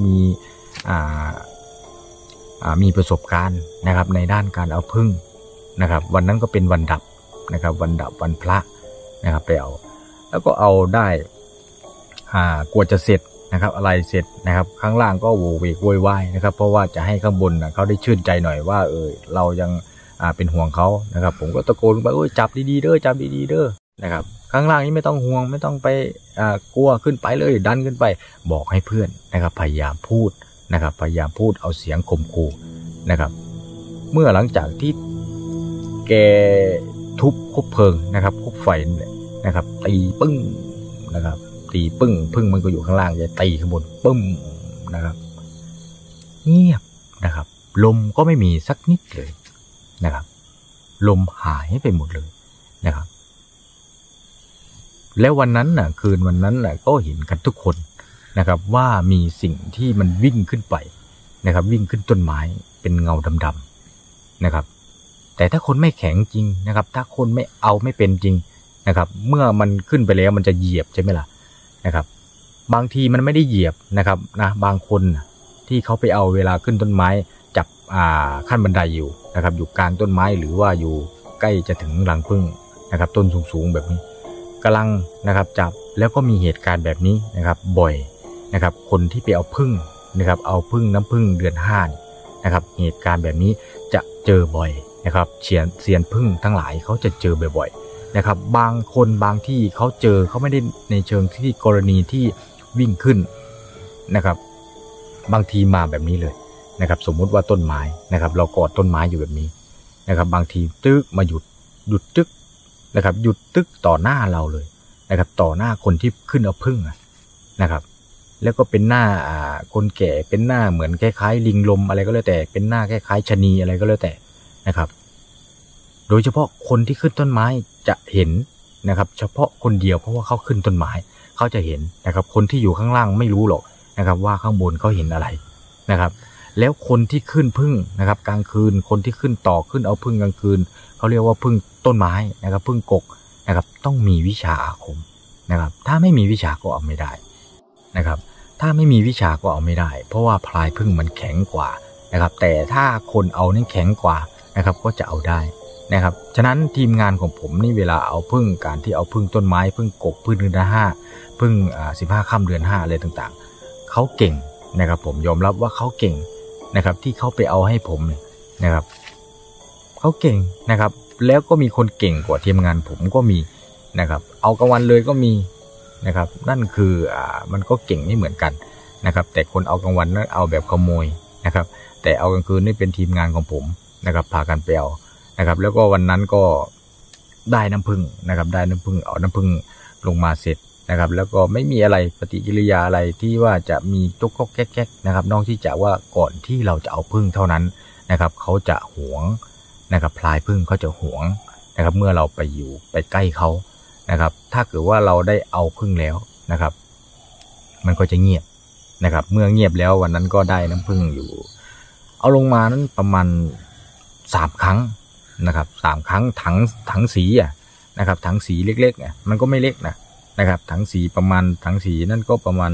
มีประสบการณ์นะครับในด้านการเอาพึ่งนะครับวันนั้นก็เป็นวันดับนะครับวันดับวันพระนะครับไปเอาแล้วก็เอาได้กว่าจะเสร็จนะครับอะไรเสร็จนะครับข้างล่างก็โวเวกโวยวายนะครับเพราะว่าจะให้ข้างบนเขาได้ชื่นใจหน่อยว่าเรายังเป็นห่วงเขานะครับผมก็ตะโกนไปจับดีๆเด้อจับดีๆเด้อนะครับข้างล่างนี้ไม่ต้องห่วงไม่ต้องไปกลัวขึ้นไปเลยดันขึ้นไปบอกให้เพื่อนนะครับพยายามพูดนะครับพยายามพูดเอาเสียงข่มขู่นะครับเมื่อหลังจากที่แกทุบคบเพลิงนะครับคบไฟนะครับตีปึ้งนะครับตีพึ่งมันก็อยู่ข้างล่างจะตีข้างบนปึ้มนะครับเงียบนะครับลมก็ไม่มีสักนิดเลยนะครับลมหายไปหมดเลยนะครับแล้ววันนั้นคืนวันนั้นก็เห็นกันทุกคนนะครับว่ามีสิ่งที่มันวิ่งขึ้นไปนะครับวิ่งขึ้นต้นไม้เป็นเงาดำๆนะครับแต่ถ้าคนไม่แข็งจริงนะครับถ้าคนไม่เป็นจริงนะครับเมื่อมันขึ้นไปแล้วมันจะเหยียบใช่ไหมล่ะนะครับบางทีมันไม่ได้เหยียบนะครับนะบางคนที่เขาไปเอาเวลาขึ้นต้นไม้จับขั้นบันไดอยู่นะครับอยู่กลางต้นไม้หรือว่าอยู่ใกล้จะถึงรังผึ้งนะครับต้นสูงๆแบบนี้กำลังนะครับจับแล้วก็มีเหตุการณ์แบบนี้นะครับบ่อยนะครับคนที่ไปเอาผึ้งนะครับเอาผึ้งน้ำผึ้งเดือน5นะครับเหตุการณ์แบบนี้จะเจอบ่อยนะครับเซียนผึ้งทั้งหลายเขาจะเจอบ่อยๆนะครับบางคนบางที่เขาเจอเขาไม่ได้ในเชิงที่กรณีที่วิ่งขึ้นนะครับบางทีมาแบบนี้เลยนะครับสมมุติว่าต้นไม้นะครับเรากอดต้นไม้อยู่แบบนี้นะครับบางทีตึกมาหยุดตึกนะครับหยุดตึกต่อหน้าเราเลยนะครับต่อหน้าคนที่ขึ้นเอาผึ้งนะครับแล้วก็เป็นหน้าคนแก่เป็นหน้าเหมือนคล้ายๆลิงลมอะไรก็แล้วแต่เป็นหน้าคล้ายๆชะนีอะไรก็แล้วแต่นะครับโดยเฉพาะคนที่ขึ้นต้นไม้จะเห็นนะครับเฉพาะคนเดียวเพราะว่าเขาขึ้นต้นไม้เขาจะเห็นนะครับคนที่อยู่ข้างล่างไม่รู้หรอกนะครับว่าข้างบนเขาเห็นอะไรนะครับแล้วคนที่ขึ้นพึ่งนะครับกลางคืนคนที่ขึ้นต่อขึ้นเอาพึ่งกลางคืนเขาเรียกว่าพึ่งต้นไม้นะครับพึ่งกกนะครับต้องมีวิชาอาคมนะครับถ้าไม่มีวิชาก็เอาไม่ได้นะครับถ้าไม่มีวิชาก็เอาไม่ได้เพราะว่าพลายพึ่งมันแข็งกว่านะครับแต่ถ้าคนเอานี่แข็งกว่านะครับก็จะเอาได้นะครับฉะนั้นทีมงานของผมนี่เวลาเอาพึ่งการที่เอาพึ่งต้นไม้พึ่งกกพึ่งเดือน5พึ่ง15 ค่ำเดือน5อะไรต่างๆเขาเก่งนะครับผมยอมรับว่าเขาเก่งนะครับที่เขาไปเอาให้ผมนะครับเขาเก่งนะครับแล้วก็มีคนเก่งกว่าทีมงานผมก็มีนะครับเอากลางวันเลยก็มีนะครับนั่นคือมันก็เก่งไม่เหมือนกันนะครับแต่คนเอากลางวันนั้นเอาแบบขโมยนะครับแต่เอากลางคืนนี่เป็นทีมงานของผมนะครับพากันไปเอานะครับแล้วก็วันนั้นก็ได้น้ำผึ้งนะครับได้น้ำผึ้งเอาน้ำผึ้งลงมาเสร็จนะครับแล้วก็ไม่มีอะไรปฏิกิริยาอะไรที่ว่าจะมีจ๊กก๊อกแก๊กๆนะครับนอกที่จะว่าก่อนที่เราจะเอาผึ้งเท่านั้นนะครับเขาจะหวงนะครับพลายผึ้งเขาจะหวงนะครับเมื่อเราไปอยู่ไปใกล้เขานะครับถ้าเกิดว่าเราได้เอาผึ้งแล้วนะครับมันก็จะเงียบนะครับเมื่อเงียบแล้ววันนั้นก็ได้น้ำผึ้งอยู่เอาลงมานั้นประมาณ3 ครั้งนะครับ3 ครั้งถังสีนะครับถังสีเล็กๆมันก็ไม่เล็กนะครับถังสีประมาณถังสีนั่นก็ประมาณ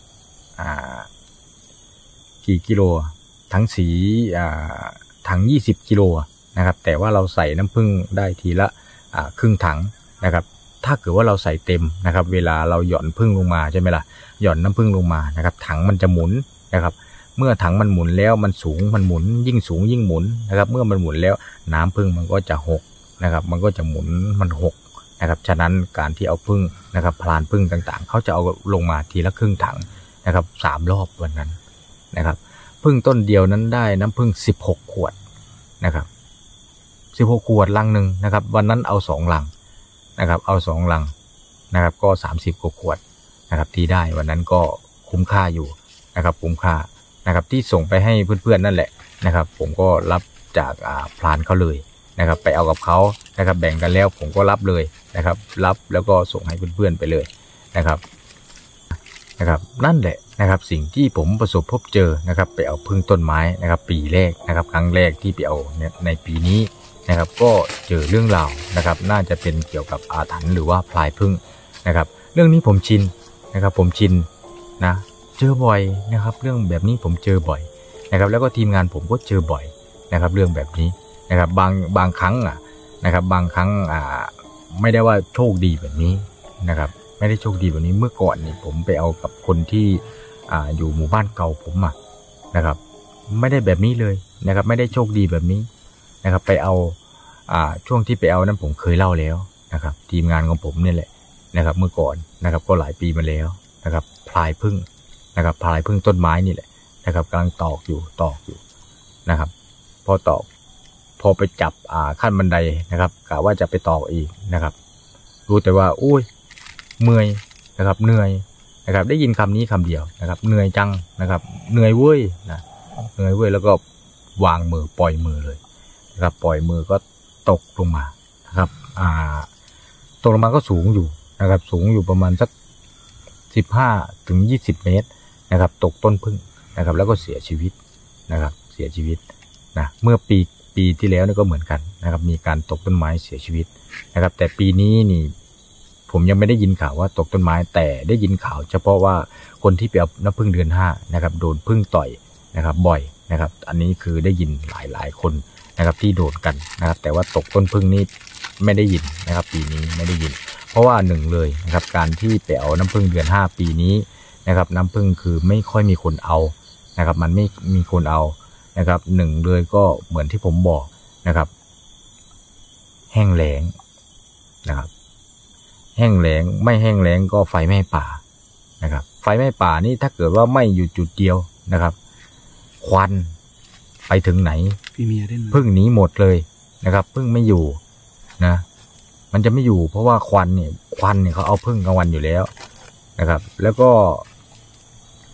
กี่กิโลถังสีถัง20 กิโลนะครับแต่ว่าเราใส่น้ำผึ้งได้ทีละครึ่งถังนะครับถ้าเกิดว่าเราใส่เต็มนะครับเวลาเราหย่อนผึ้งลงมาใช่ไหมล่ะหย่อนน้ำผึ้งลงมานะครับถังมันจะหมุนนะครับเมื่อถังมันหมุนแล้วมันสูงมันหมุนยิ่งสูงยิ่งหมุนนะครับเมื่อมันหมุนแล้วน้ำผึ้งมันก็จะหกนะครับมันก็จะหมุนมันหกนะครับฉะนั้นการที่เอาผึ้งนะครับพลานผึ้งต่างๆเขาจะเอาลงมาทีละครึ่งถังนะครับ3 รอบวันนั้นนะครับผึ้งต้นเดียวนั้นได้น้ำผึ้ง16 ขวดนะครับ16 ขวดลังหนึ่งนะครับวันนั้นเอา2 ลังนะครับเอา2 ลังนะครับก็30 กว่าขวดนะครับที่ได้วันนั้นก็คุ้มค่าอยู่นะครับคุ้มค่านะครับที่ส่งไปให้เพื่อนๆนั่นแหละนะครับผมก็รับจากพลานเขาเลยนะครับไปเอากับเขานะครับแบ่งกันแล้วผมก็รับเลยนะครับรับแล้วก็ส่งให้เพื่อนๆไปเลยนะครับนั่นแหละนะครับสิ่งที่ผมประสบพบเจอนะครับไปเอาพึ่งต้นไม้นะครับปีแรกนะครับครั้งแรกที่ไปเอาในปีนี้นะครับก็เจอเรื่องราวนะครับน่าจะเป็นเกี่ยวกับอาถรรพ์หรือว่าพลายพึ่งนะครับเรื่องนี้ผมชินนะครับผมชินนะเจอบ่อยนะครับเรื่องแบบนี้ผมเจอบ่อยนะครับแล้วก็ทีมงานผมก็เจอบ่อยนะครับเรื่องแบบนี้นะครับบางครั้งนะครับบางครั้งไม่ได้ว่าโชคดีแบบนี้นะครับไม่ได้โชคดีแบบนี้เมื่อก่อนนี่ผมไปเอากับคนที่อยู่หมู่บ้านเก่าผมนะครับไม่ได้แบบนี้เลยนะครับไม่ได้โชคดีแบบนี้นะครับไปเอาช่วงที่ไปเอานั้นผมเคยเล่าแล้วนะครับทีมงานของผมนี่แหละนะครับเมื่อก่อนนะครับก็หลายปีมาแล้วนะครับพลายพึ่งนะครับพลายพึ่งต้นไม้นี่แหละนะครับกำลังตอกอยู่นะครับพอไปจับขั้นบันไดนะครับกะว่าจะไปตอกอีกนะครับรู้แต่ว่าอุ้ยเมื่อยนะครับเหนื่อยนะครับได้ยินคำนี้คำเดียวนะครับเหนื่อยจังนะครับเหนื่อยเว้ยเหนื่อยเว้ยแล้วก็วางมือปล่อยมือเลยนะครับปล่อยมือก็ตกลงมานะครับตกลงมาก็สูงอยู่นะครับสูงอยู่ประมาณสัก15 ถึง 20 เมตรนะครับตกต้นพึ่งนะครับแล้วก็เสียชีวิตนะครับเสียชีวิตนะเมื่อปีที่แล้วนี่ก็เหมือนกันนะครับมีการตกต้นไม้เสียชีวิตนะครับแต่ปีนี้นี่ผมยังไม่ได้ยินข่าวว่าตกต้นไม้แต่ได้ยินข่าวเฉพาะว่าคนที่ไปเอาน้ำผึ้งเดือน5นะครับโดนผึ้งต่อยนะครับบ่อยนะครับอันนี้คือได้ยินหลายคนนะครับที่โดนกันนะครับแต่ว่าตกต้นผึ้งนี่ไม่ได้ยินนะครับปีนี้ไม่ได้ยินเพราะว่า1เลยนะครับการที่ไปเอาน้ำผึ้งเดือน5ปีนี้นะครับน้ำผึ้งคือไม่ค่อยมีคนเอานะครับมันไม่มีคนเอานะครับ1เลยก็เหมือนที่ผมบอกนะครับแห้งแล้งนะครับแห้งแล้งไม่แห้งแล้งก็ไฟไหม้ป่านะครับไฟไหม้ป่านี่ถ้าเกิดว่าไหม้อยู่จุดเดียวนะครับควันไปถึงไหนพึ่งหนีหมดเลยนะครับพึ่งไม่อยู่นะมันจะไม่อยู่เพราะว่าควันเนี่ยเขาเอาพึ่งกลางวันอยู่แล้วนะครับแล้วก็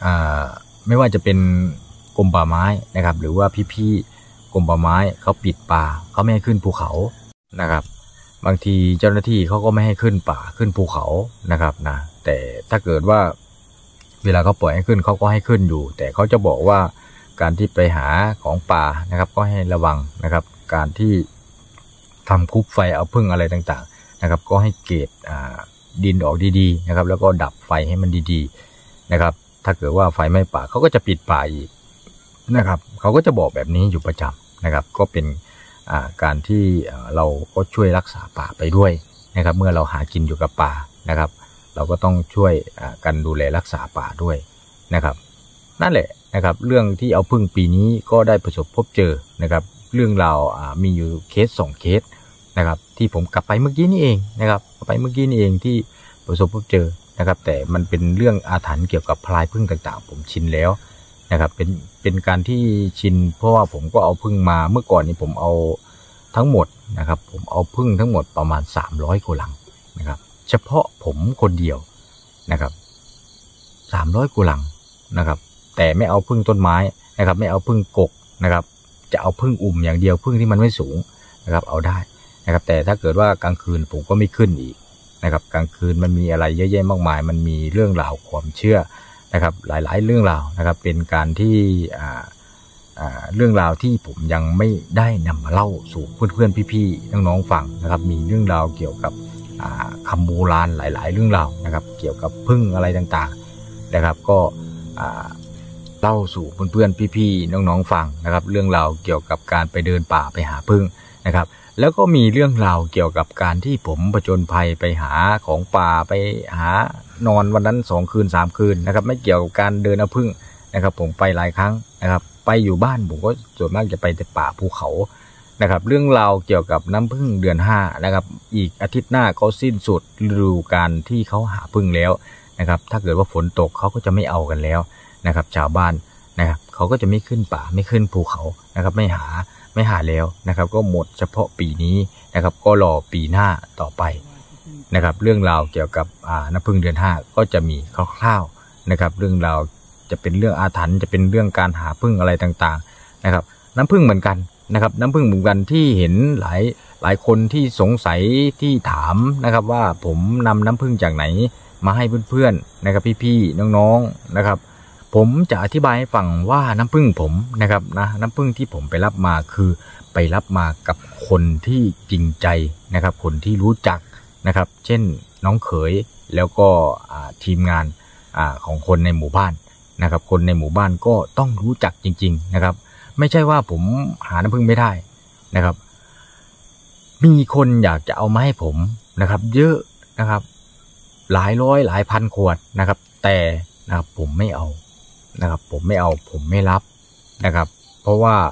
ไม่ว่าจะเป็นกรมป่าไม้นะครับหรือว่าพี่ๆกรมป่าไม้เขาปิดป่าเขาไม่ให้ขึ้นภูเขานะครับบางทีเจ้าหน้าที่เขาก็ไม่ให้ขึ้นป่าขึ้นภูเขานะครับนะแต่ถ้าเกิดว่าเวลาเขาปล่อยให้ขึ้นเขาก็ให้ขึ้นอยู่แต่เขาจะบอกว่าการที่ไปหาของป่านะครับก็ให้ระวังนะครับการที่ทำคุบไฟเอาพึ่งอะไรต่างๆนะครับก็ให้เกรดดินออกดีๆนะครับแล้วก็ดับไฟให้มันดีๆนะครับถ้าเกิดว่าไฟไหม้ป่าเขาก็จะปิดป่าอีกนะครับเขาก็จะบอกแบบนี้อยู่ประจำนะครับก็เป็นการที่เราก็ช่วยรักษาป่าไปด้วยนะครับเมื่อเราหากินอยู่กับป่านะครับเราก็ต้องช่วยกันดูแลรักษาป่าด้วยนะครับนั่นแหละนะครับเรื่องที่เอาพึ่งปีนี้ก็ได้ประสบพบเจอนะครับเรื่องราวมีอยู่เคส2เคสนะครับที่ผมกลับไปเมื่อกี้นี่เองนะครับไปเมื่อกี้นี่เองที่ประสบพบเจอนะครับแต่มันเป็นเรื่องอาถรรพ์เกี่ยวกับพลายพึ่งต่างๆผมชินแล้วนะครับเป็นการที่ชินเพราะว่าผมก็เอาพึ่งมาเมื่อก่อนนี้ผมเอาทั้งหมดนะครับผมเอาพึ่งทั้งหมดประมาณ300กว่าลังนะครับเฉพาะผมคนเดียวนะครับ300กว่าลังนะครับแต่ไม่เอาพึ่งต้นไม้นะครับไม่เอาพึ่งกกนะครับจะเอาพึ่งอย่างเดียวพึ่งที่มันไม่สูงนะครับเอาได้นะครับแต่ถ้าเกิดว่ากลางคืนผมก็ไม่ขึ้นอีกนะครับกลางคืนมันมีอะไรเยอะแยะมากมายมันมีเรื่องราวความเชื่อนะครับหลายๆเรื่องราวนะครับเป็นการที่เรื่องราวที่ผมยังไม่ได้นำมาเล่าสู่เพื่อนๆพี่ๆน้องๆฟังนะครับมีเรื่องราวเกี่ยวกับคำโบราณหลายๆเรื่องราวนะครับเกี่ยวกับพึ่งอะไรต่างๆนะครับก็เล่าสู่เพื่อนๆพี่ๆน้องๆฟังนะครับเรื่องราวเกี่ยวกับการไปเดินป่าไปหาพึ่งนะครับแล้วก็มีเรื่องราวเกี่ยวกับการที่ผมผจญภัยไปหาของป่าไปหานอนวันนั้น2 คืน 3 คืนนะครับไม่เกี่ยวกับการเดินเอาพึ่งนะครับผมไปหลายครั้งนะครับไปอยู่บ้านผมก็ส่วนมากจะไปแต่ป่าภูเขานะครับเรื่องราวเกี่ยวกับน้ำพึ่งเดือน5นะครับอีกอาทิตย์หน้าก็สิ้นสุดฤดูกาลที่เขาหาพึ่งแล้วนะครับถ้าเกิดว่าฝนตกเขาก็จะไม่เอากันแล้วนะครับชาวบ้านนะครับเขาก็จะไม่ขึ้นป่าไม่ขึ้นภูเขานะครับไม่หาแล้วนะครับก็หมดเฉพาะปีนี้นะครับก็รอปีหน้าต่อไปนะครับเรื่องราวเกี่ยวกับน้ำพึ่งเดือน5ก็จะมีคร่าวๆนะครับเรื่องราวจะเป็นเรื่องอาถรรพ์จะเป็นเรื่องการหาพึ่งอะไรต่างๆนะครับน้ำพึ่งเหมือนกันนะครับน้ำพึ่งเหมือนกันที่เห็นหลายคนที่สงสัยที่ถามนะครับว่าผมนำน้ำพึ่งจากไหนมาให้เพื่อนๆนะครับพี่ๆน้องๆนะครับผมจะอธิบายให้ฟังว่าน้ำผึ้งผมนะครับน้ำผึ้งที่ผมไปรับมาคือไปรับมากับคนที่จริงใจนะครับคนที่รู้จักนะครับเช่นน้องเขยแล้วก็ทีมงานของคนในหมู่บ้านนะครับคนในหมู่บ้านก็ต้องรู้จักจริงๆนะครับไม่ใช่ว่าผมหาน้ำผึ้งไม่ได้นะครับมีคนอยากจะเอามาให้ผมนะครับเยอะนะครับหลายร้อยหลายพันขวดนะครับแต่นะครับผมไม่เอานะครับผมไม่เอาผมไม่รับนะครับเพราะว่า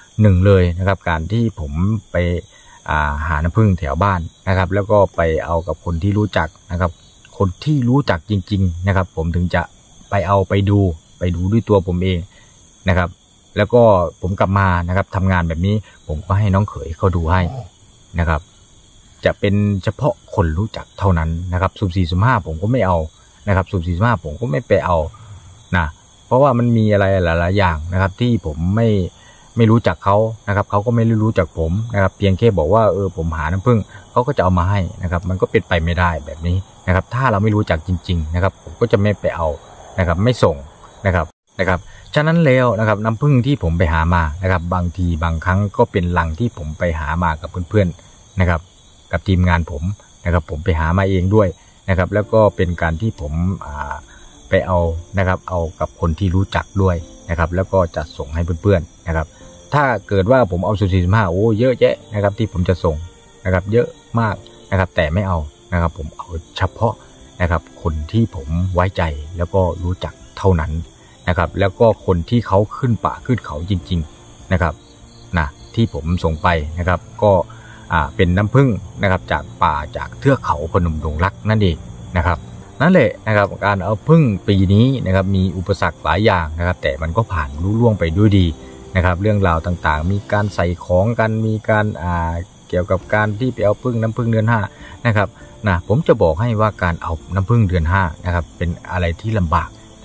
1เลยนะครับการที่ผมไปหาน้ำผึ้งแถวบ้านนะครับแล้วก็ไปเอากับคนที่รู้จักนะครับคนที่รู้จักจริงๆนะครับผมถึงจะไปดูด้วยตัวผมเองนะครับแล้วก็ผมกลับมานะครับทำงานแบบนี้ผมก็ให้น้องเขยเขาดูให้นะครับจะเป็นเฉพาะคนรู้จักเท่านั้นนะครับสุ่ม4สุ่ม5ผมก็ไม่เอานะครับสุ่ม4สุ่ม5ผมก็ไม่ไปเอานะเพราะว่ามันมีอะไรหลายๆอย่างนะครับที่ผมไม่รู้จักเขานะครับเขาก็ไม่รู้จักผมนะครับเพียงแค่บอกว่าผมหาน้ำผึ้งเขาก็จะเอามาให้นะครับมันก็เป็นไปไม่ได้แบบนี้นะครับถ้าเราไม่รู้จักจริงๆนะครับผมก็จะไม่ไปเอานะครับไม่ส่งนะครับฉะนั้นแล้วนะครับน้ำผึ้งที่ผมไปหามานะครับบางทีบางครั้งก็เป็นลังที่ผมไปหามากับเพื่อนๆนะครับกับทีมงานผมนะครับผมไปหามาเองด้วยนะครับแล้วก็เป็นการที่ผมไปเอานะครับเอากับคนที่รู้จักด้วยนะครับแล้วก็จะส่งให้เพื่อนๆนะครับถ้าเกิดว่าผมเอา45โอ้เยอะแยะนะครับที่ผมจะส่งนะครับเยอะมากนะครับแต่ไม่เอานะครับผมเอาเฉพาะนะครับคนที่ผมไว้ใจแล้วก็รู้จักเท่านั้นนะครับแล้วก็คนที่เขาขึ้นป่าขึ้นเขาจริงๆนะครับที่ผมส่งไปนะครับก็เป็นน้ำผึ้งนะครับจากป่าจากเทือกเขาพนมดงรักนั่นเองนะครับนั่นแหละนะครับการเอาผึ้งปีนี้นะครับมีอุปสรรคหลายอย่างนะครับแต่มันก็ผ่านลุล่วงไปด้วยดีนะครับเรื่องราวต่างๆมีการใส่ของกันมีการเกี่ยวกับการที่ไปเอาน้ำผึ้งเดือน5นะครับผมจะบอกให้ว่าการเอาน้ำผึ้งเดือน5นะครับเป็นอะไรที่ลำบาก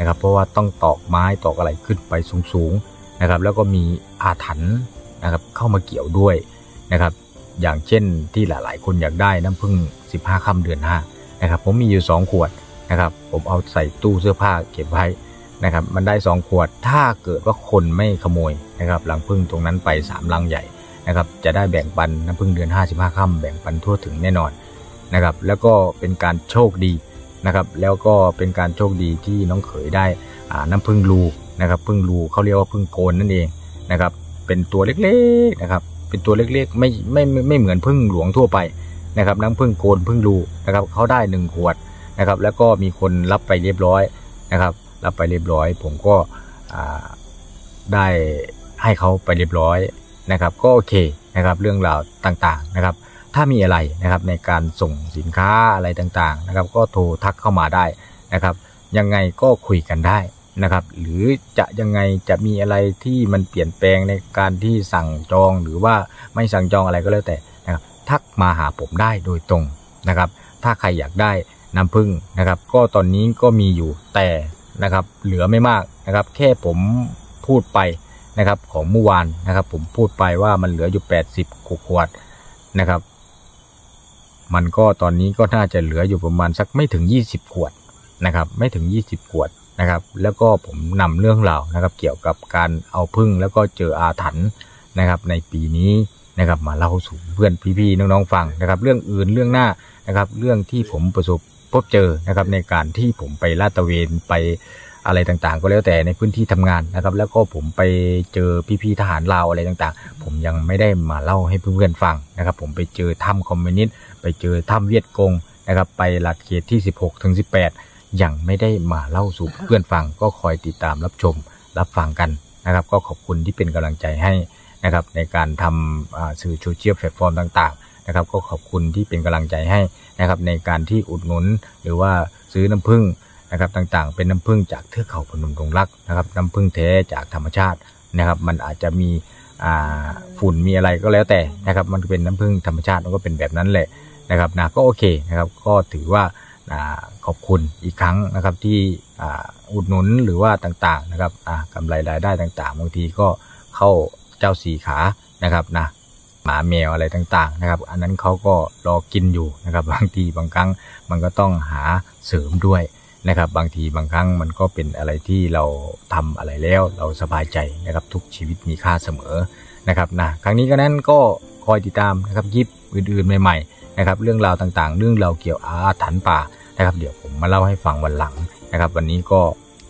นะครับเพราะว่าต้องตอกไม้ตอกอะไรขึ้นไปสูงๆนะครับแล้วก็มีอาถรรพ์นะครับเข้ามาเกี่ยวด้วยนะครับอย่างเช่นที่หลายๆคนอยากได้น้ำผึ้ง15 ค่ำเดือน 5นะครับผมมีอยู่2 ขวดนะครับผมเอาใส่ตู้เสื้อผ้าเก็บไว้นะครับมันได้2 ขวดถ้าเกิดว่าคนไม่ขโมยนะครับรังผึ้งตรงนั้นไป3 รังใหญ่นะครับจะได้แบ่งปันน้ำผึ้งเดือน 5 15 ค่ำแบ่งปันทั่วถึงแน่นอนนะครับแล้วก็เป็นการโชคดีนะครับแล้วก็เป็นการโชคดีที่น้องเขยได้น้ำผึ้งลูนะครับผึ้งลูเขาเรียกว่าผึ้งโกนนั่นเองนะครับเป็นตัวเล็กๆนะครับเป็นตัวเล็กๆไม่เหมือนผึ้งหลวงทั่วไปนะครับน้ำผึ้งโกนผึ้งลูนะครับเขาได้1 ขวดนะครับแล้วก็มีคนรับไปเรียบร้อยนะครับรับไปเรียบร้อยผมก็ได้ให้เขาไปเรียบร้อยนะครับก็โอเคนะครับเรื่องราวต่างๆนะครับถ้ามีอะไรนะครับในการส่งสินค้าอะไรต่างๆนะครับก็โทรทักเข้ามาได้นะครับยังไงก็คุยกันได้นะครับหรือจะยังไงจะมีอะไรที่มันเปลี่ยนแปลงในการที่สั่งจองหรือว่าไม่สั่งจองอะไรก็แล้วแต่นะครับทักมาหาผมได้โดยตรงนะครับถ้าใครอยากได้น้ำผึ้งนะครับก็ตอนนี้ก็มีอยู่แต่นะครับเหลือไม่มากนะครับแค่ผมพูดไปนะครับของเมื่อวานนะครับผมพูดไปว่ามันเหลืออยู่80 ขวดนะครับมันก็ตอนนี้ก็น่าจะเหลืออยู่ประมาณสักไม่ถึง20 ขวดนะครับไม่ถึง20 ขวดนะครับแล้วก็ผมนำเรื่องราวนะครับเกี่ยวกับการเอาผึ้งแล้วก็เจออาถรรพ์นะครับในปีนี้นะครับมาเล่าสู่เพื่อนพี่ๆน้องๆฟังนะครับเรื่องอื่นเรื่องหน้านะครับเรื่องที่ผมประสบพบเจอนะครับในการที่ผมไปลาดตระเวนไปอะไรต่างๆก็แล้วแต่ในพื้นที่ทำงานนะครับแล้วก็ผมไปเจอพี่ๆทหารลาวอะไรต่างๆผมยังไม่ได้มาเล่าให้เพื่อนๆฟังนะครับผมไปเจอถ้ำคอมมิวนิสต์ไปเจอถ้ำเวียดกงนะครับไปหลักเขตที่16 ถึง 18ยังไม่ได้มาเล่าสู่เพื่อนฟังก็คอยติดตามรับชมรับฟังกันนะครับก็ขอบคุณที่เป็นกำลังใจให้นะครับในการทำสื่อโซเชียลแพลตฟอร์มต่างๆนะครับก็ขอบคุณที่เป็นกำลังใจให้นะครับในการที่อุดหนุนหรือว่าซื้อน้ำผึ้งนะครับต่างๆเป็นน้ำผึ้งจากเทือกเขาพนมดงรักนะครับน้ำผึ้งแท้จากธรรมชาตินะครับมันอาจจะมีฝุ่นมีอะไรก็แล้วแต่นะครับมันเป็นน้ำผึ้งธรรมชาติมันก็เป็นแบบนั้นแหละนะครับนะก็โอเคนะครับก็ถือว่าขอบคุณอีกครั้งนะครับที่อุดหนุนหรือว่าต่างๆนะครับกำไรรายได้ต่างๆบางทีก็เข้าเจ้า4 ขานะครับนะหมาแมวอะไรต่างๆนะครับอันนั้นเขาก็รอกินอยู่นะครับบางทีบางครั้งมันก็ต้องหาเสริมด้วยนะครับบางทีบางครั้งมันก็เป็นอะไรที่เราทำอะไรแล้วเราสบายใจนะครับทุกชีวิตมีค่าเสมอนะครับนะครั้งนี้ก็นั้นก็คอยติดตามนะครับยิบอื่นๆใหม่ๆนะครับเรื่องราวต่างๆเรื่องราวเกี่ยวอาถรรพ์ป่านะครับเดี๋ยวผมมาเล่าให้ฟังวันหลังนะครับวันนี้ก็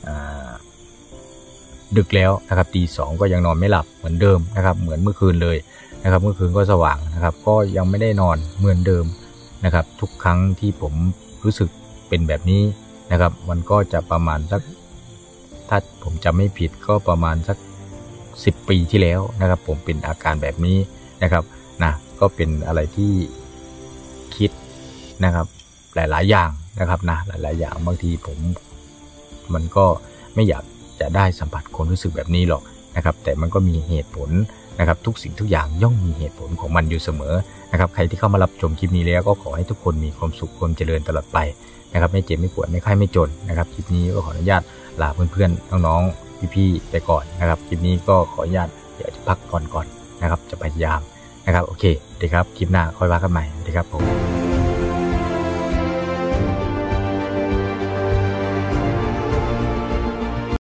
ดึกแล้วนะครับตี 2ก็ยังนอนไม่หลับเหมือนเดิมนะครับเหมือนเมื่อคืนเลยนะครับเมื่อคืนก็สว่างนะครับก็ยังไม่ได้นอนเหมือนเดิมนะครับทุกครั้งที่ผมรู้สึกเป็นแบบนี้นะครับมันก็จะประมาณสักถ้าผมจำไม่ผิดก็ประมาณสัก10 ปีที่แล้วนะครับผมเป็นอาการแบบนี้นะครับนะก็เป็นอะไรที่คิดนะครับหลายๆอย่างนะครับนะหลายๆอย่างบางทีผมมันก็ไม่อยากจะได้สัมผัสความรู้สึกแบบนี้หรอกนะครับแต่มันก็มีเหตุผลนะครับทุกสิ่งทุกอย่างย่อมมีเหตุผลของมันอยู่เสมอนะครับใครที่เข้ามารับชมคลิปนี้แล้วก็ขอให้ทุกคนมีความสุขความเจริญตลอดไปนะครับไม่เจ็บไม่ปวดไม่ไข้ไม่จนนะครับคลิปนี้ก็ขออนุญาตลาเพื่อนๆน้องๆพี่ๆไปก่อนนะครับคลิปนี้ก็ขออนุญาตเดี๋ยวจะพักก่อนนะครับจะพยายามนะครับโอเคดีครับคลิปหน้าค่อยว่ากันใหม่ดีครับผม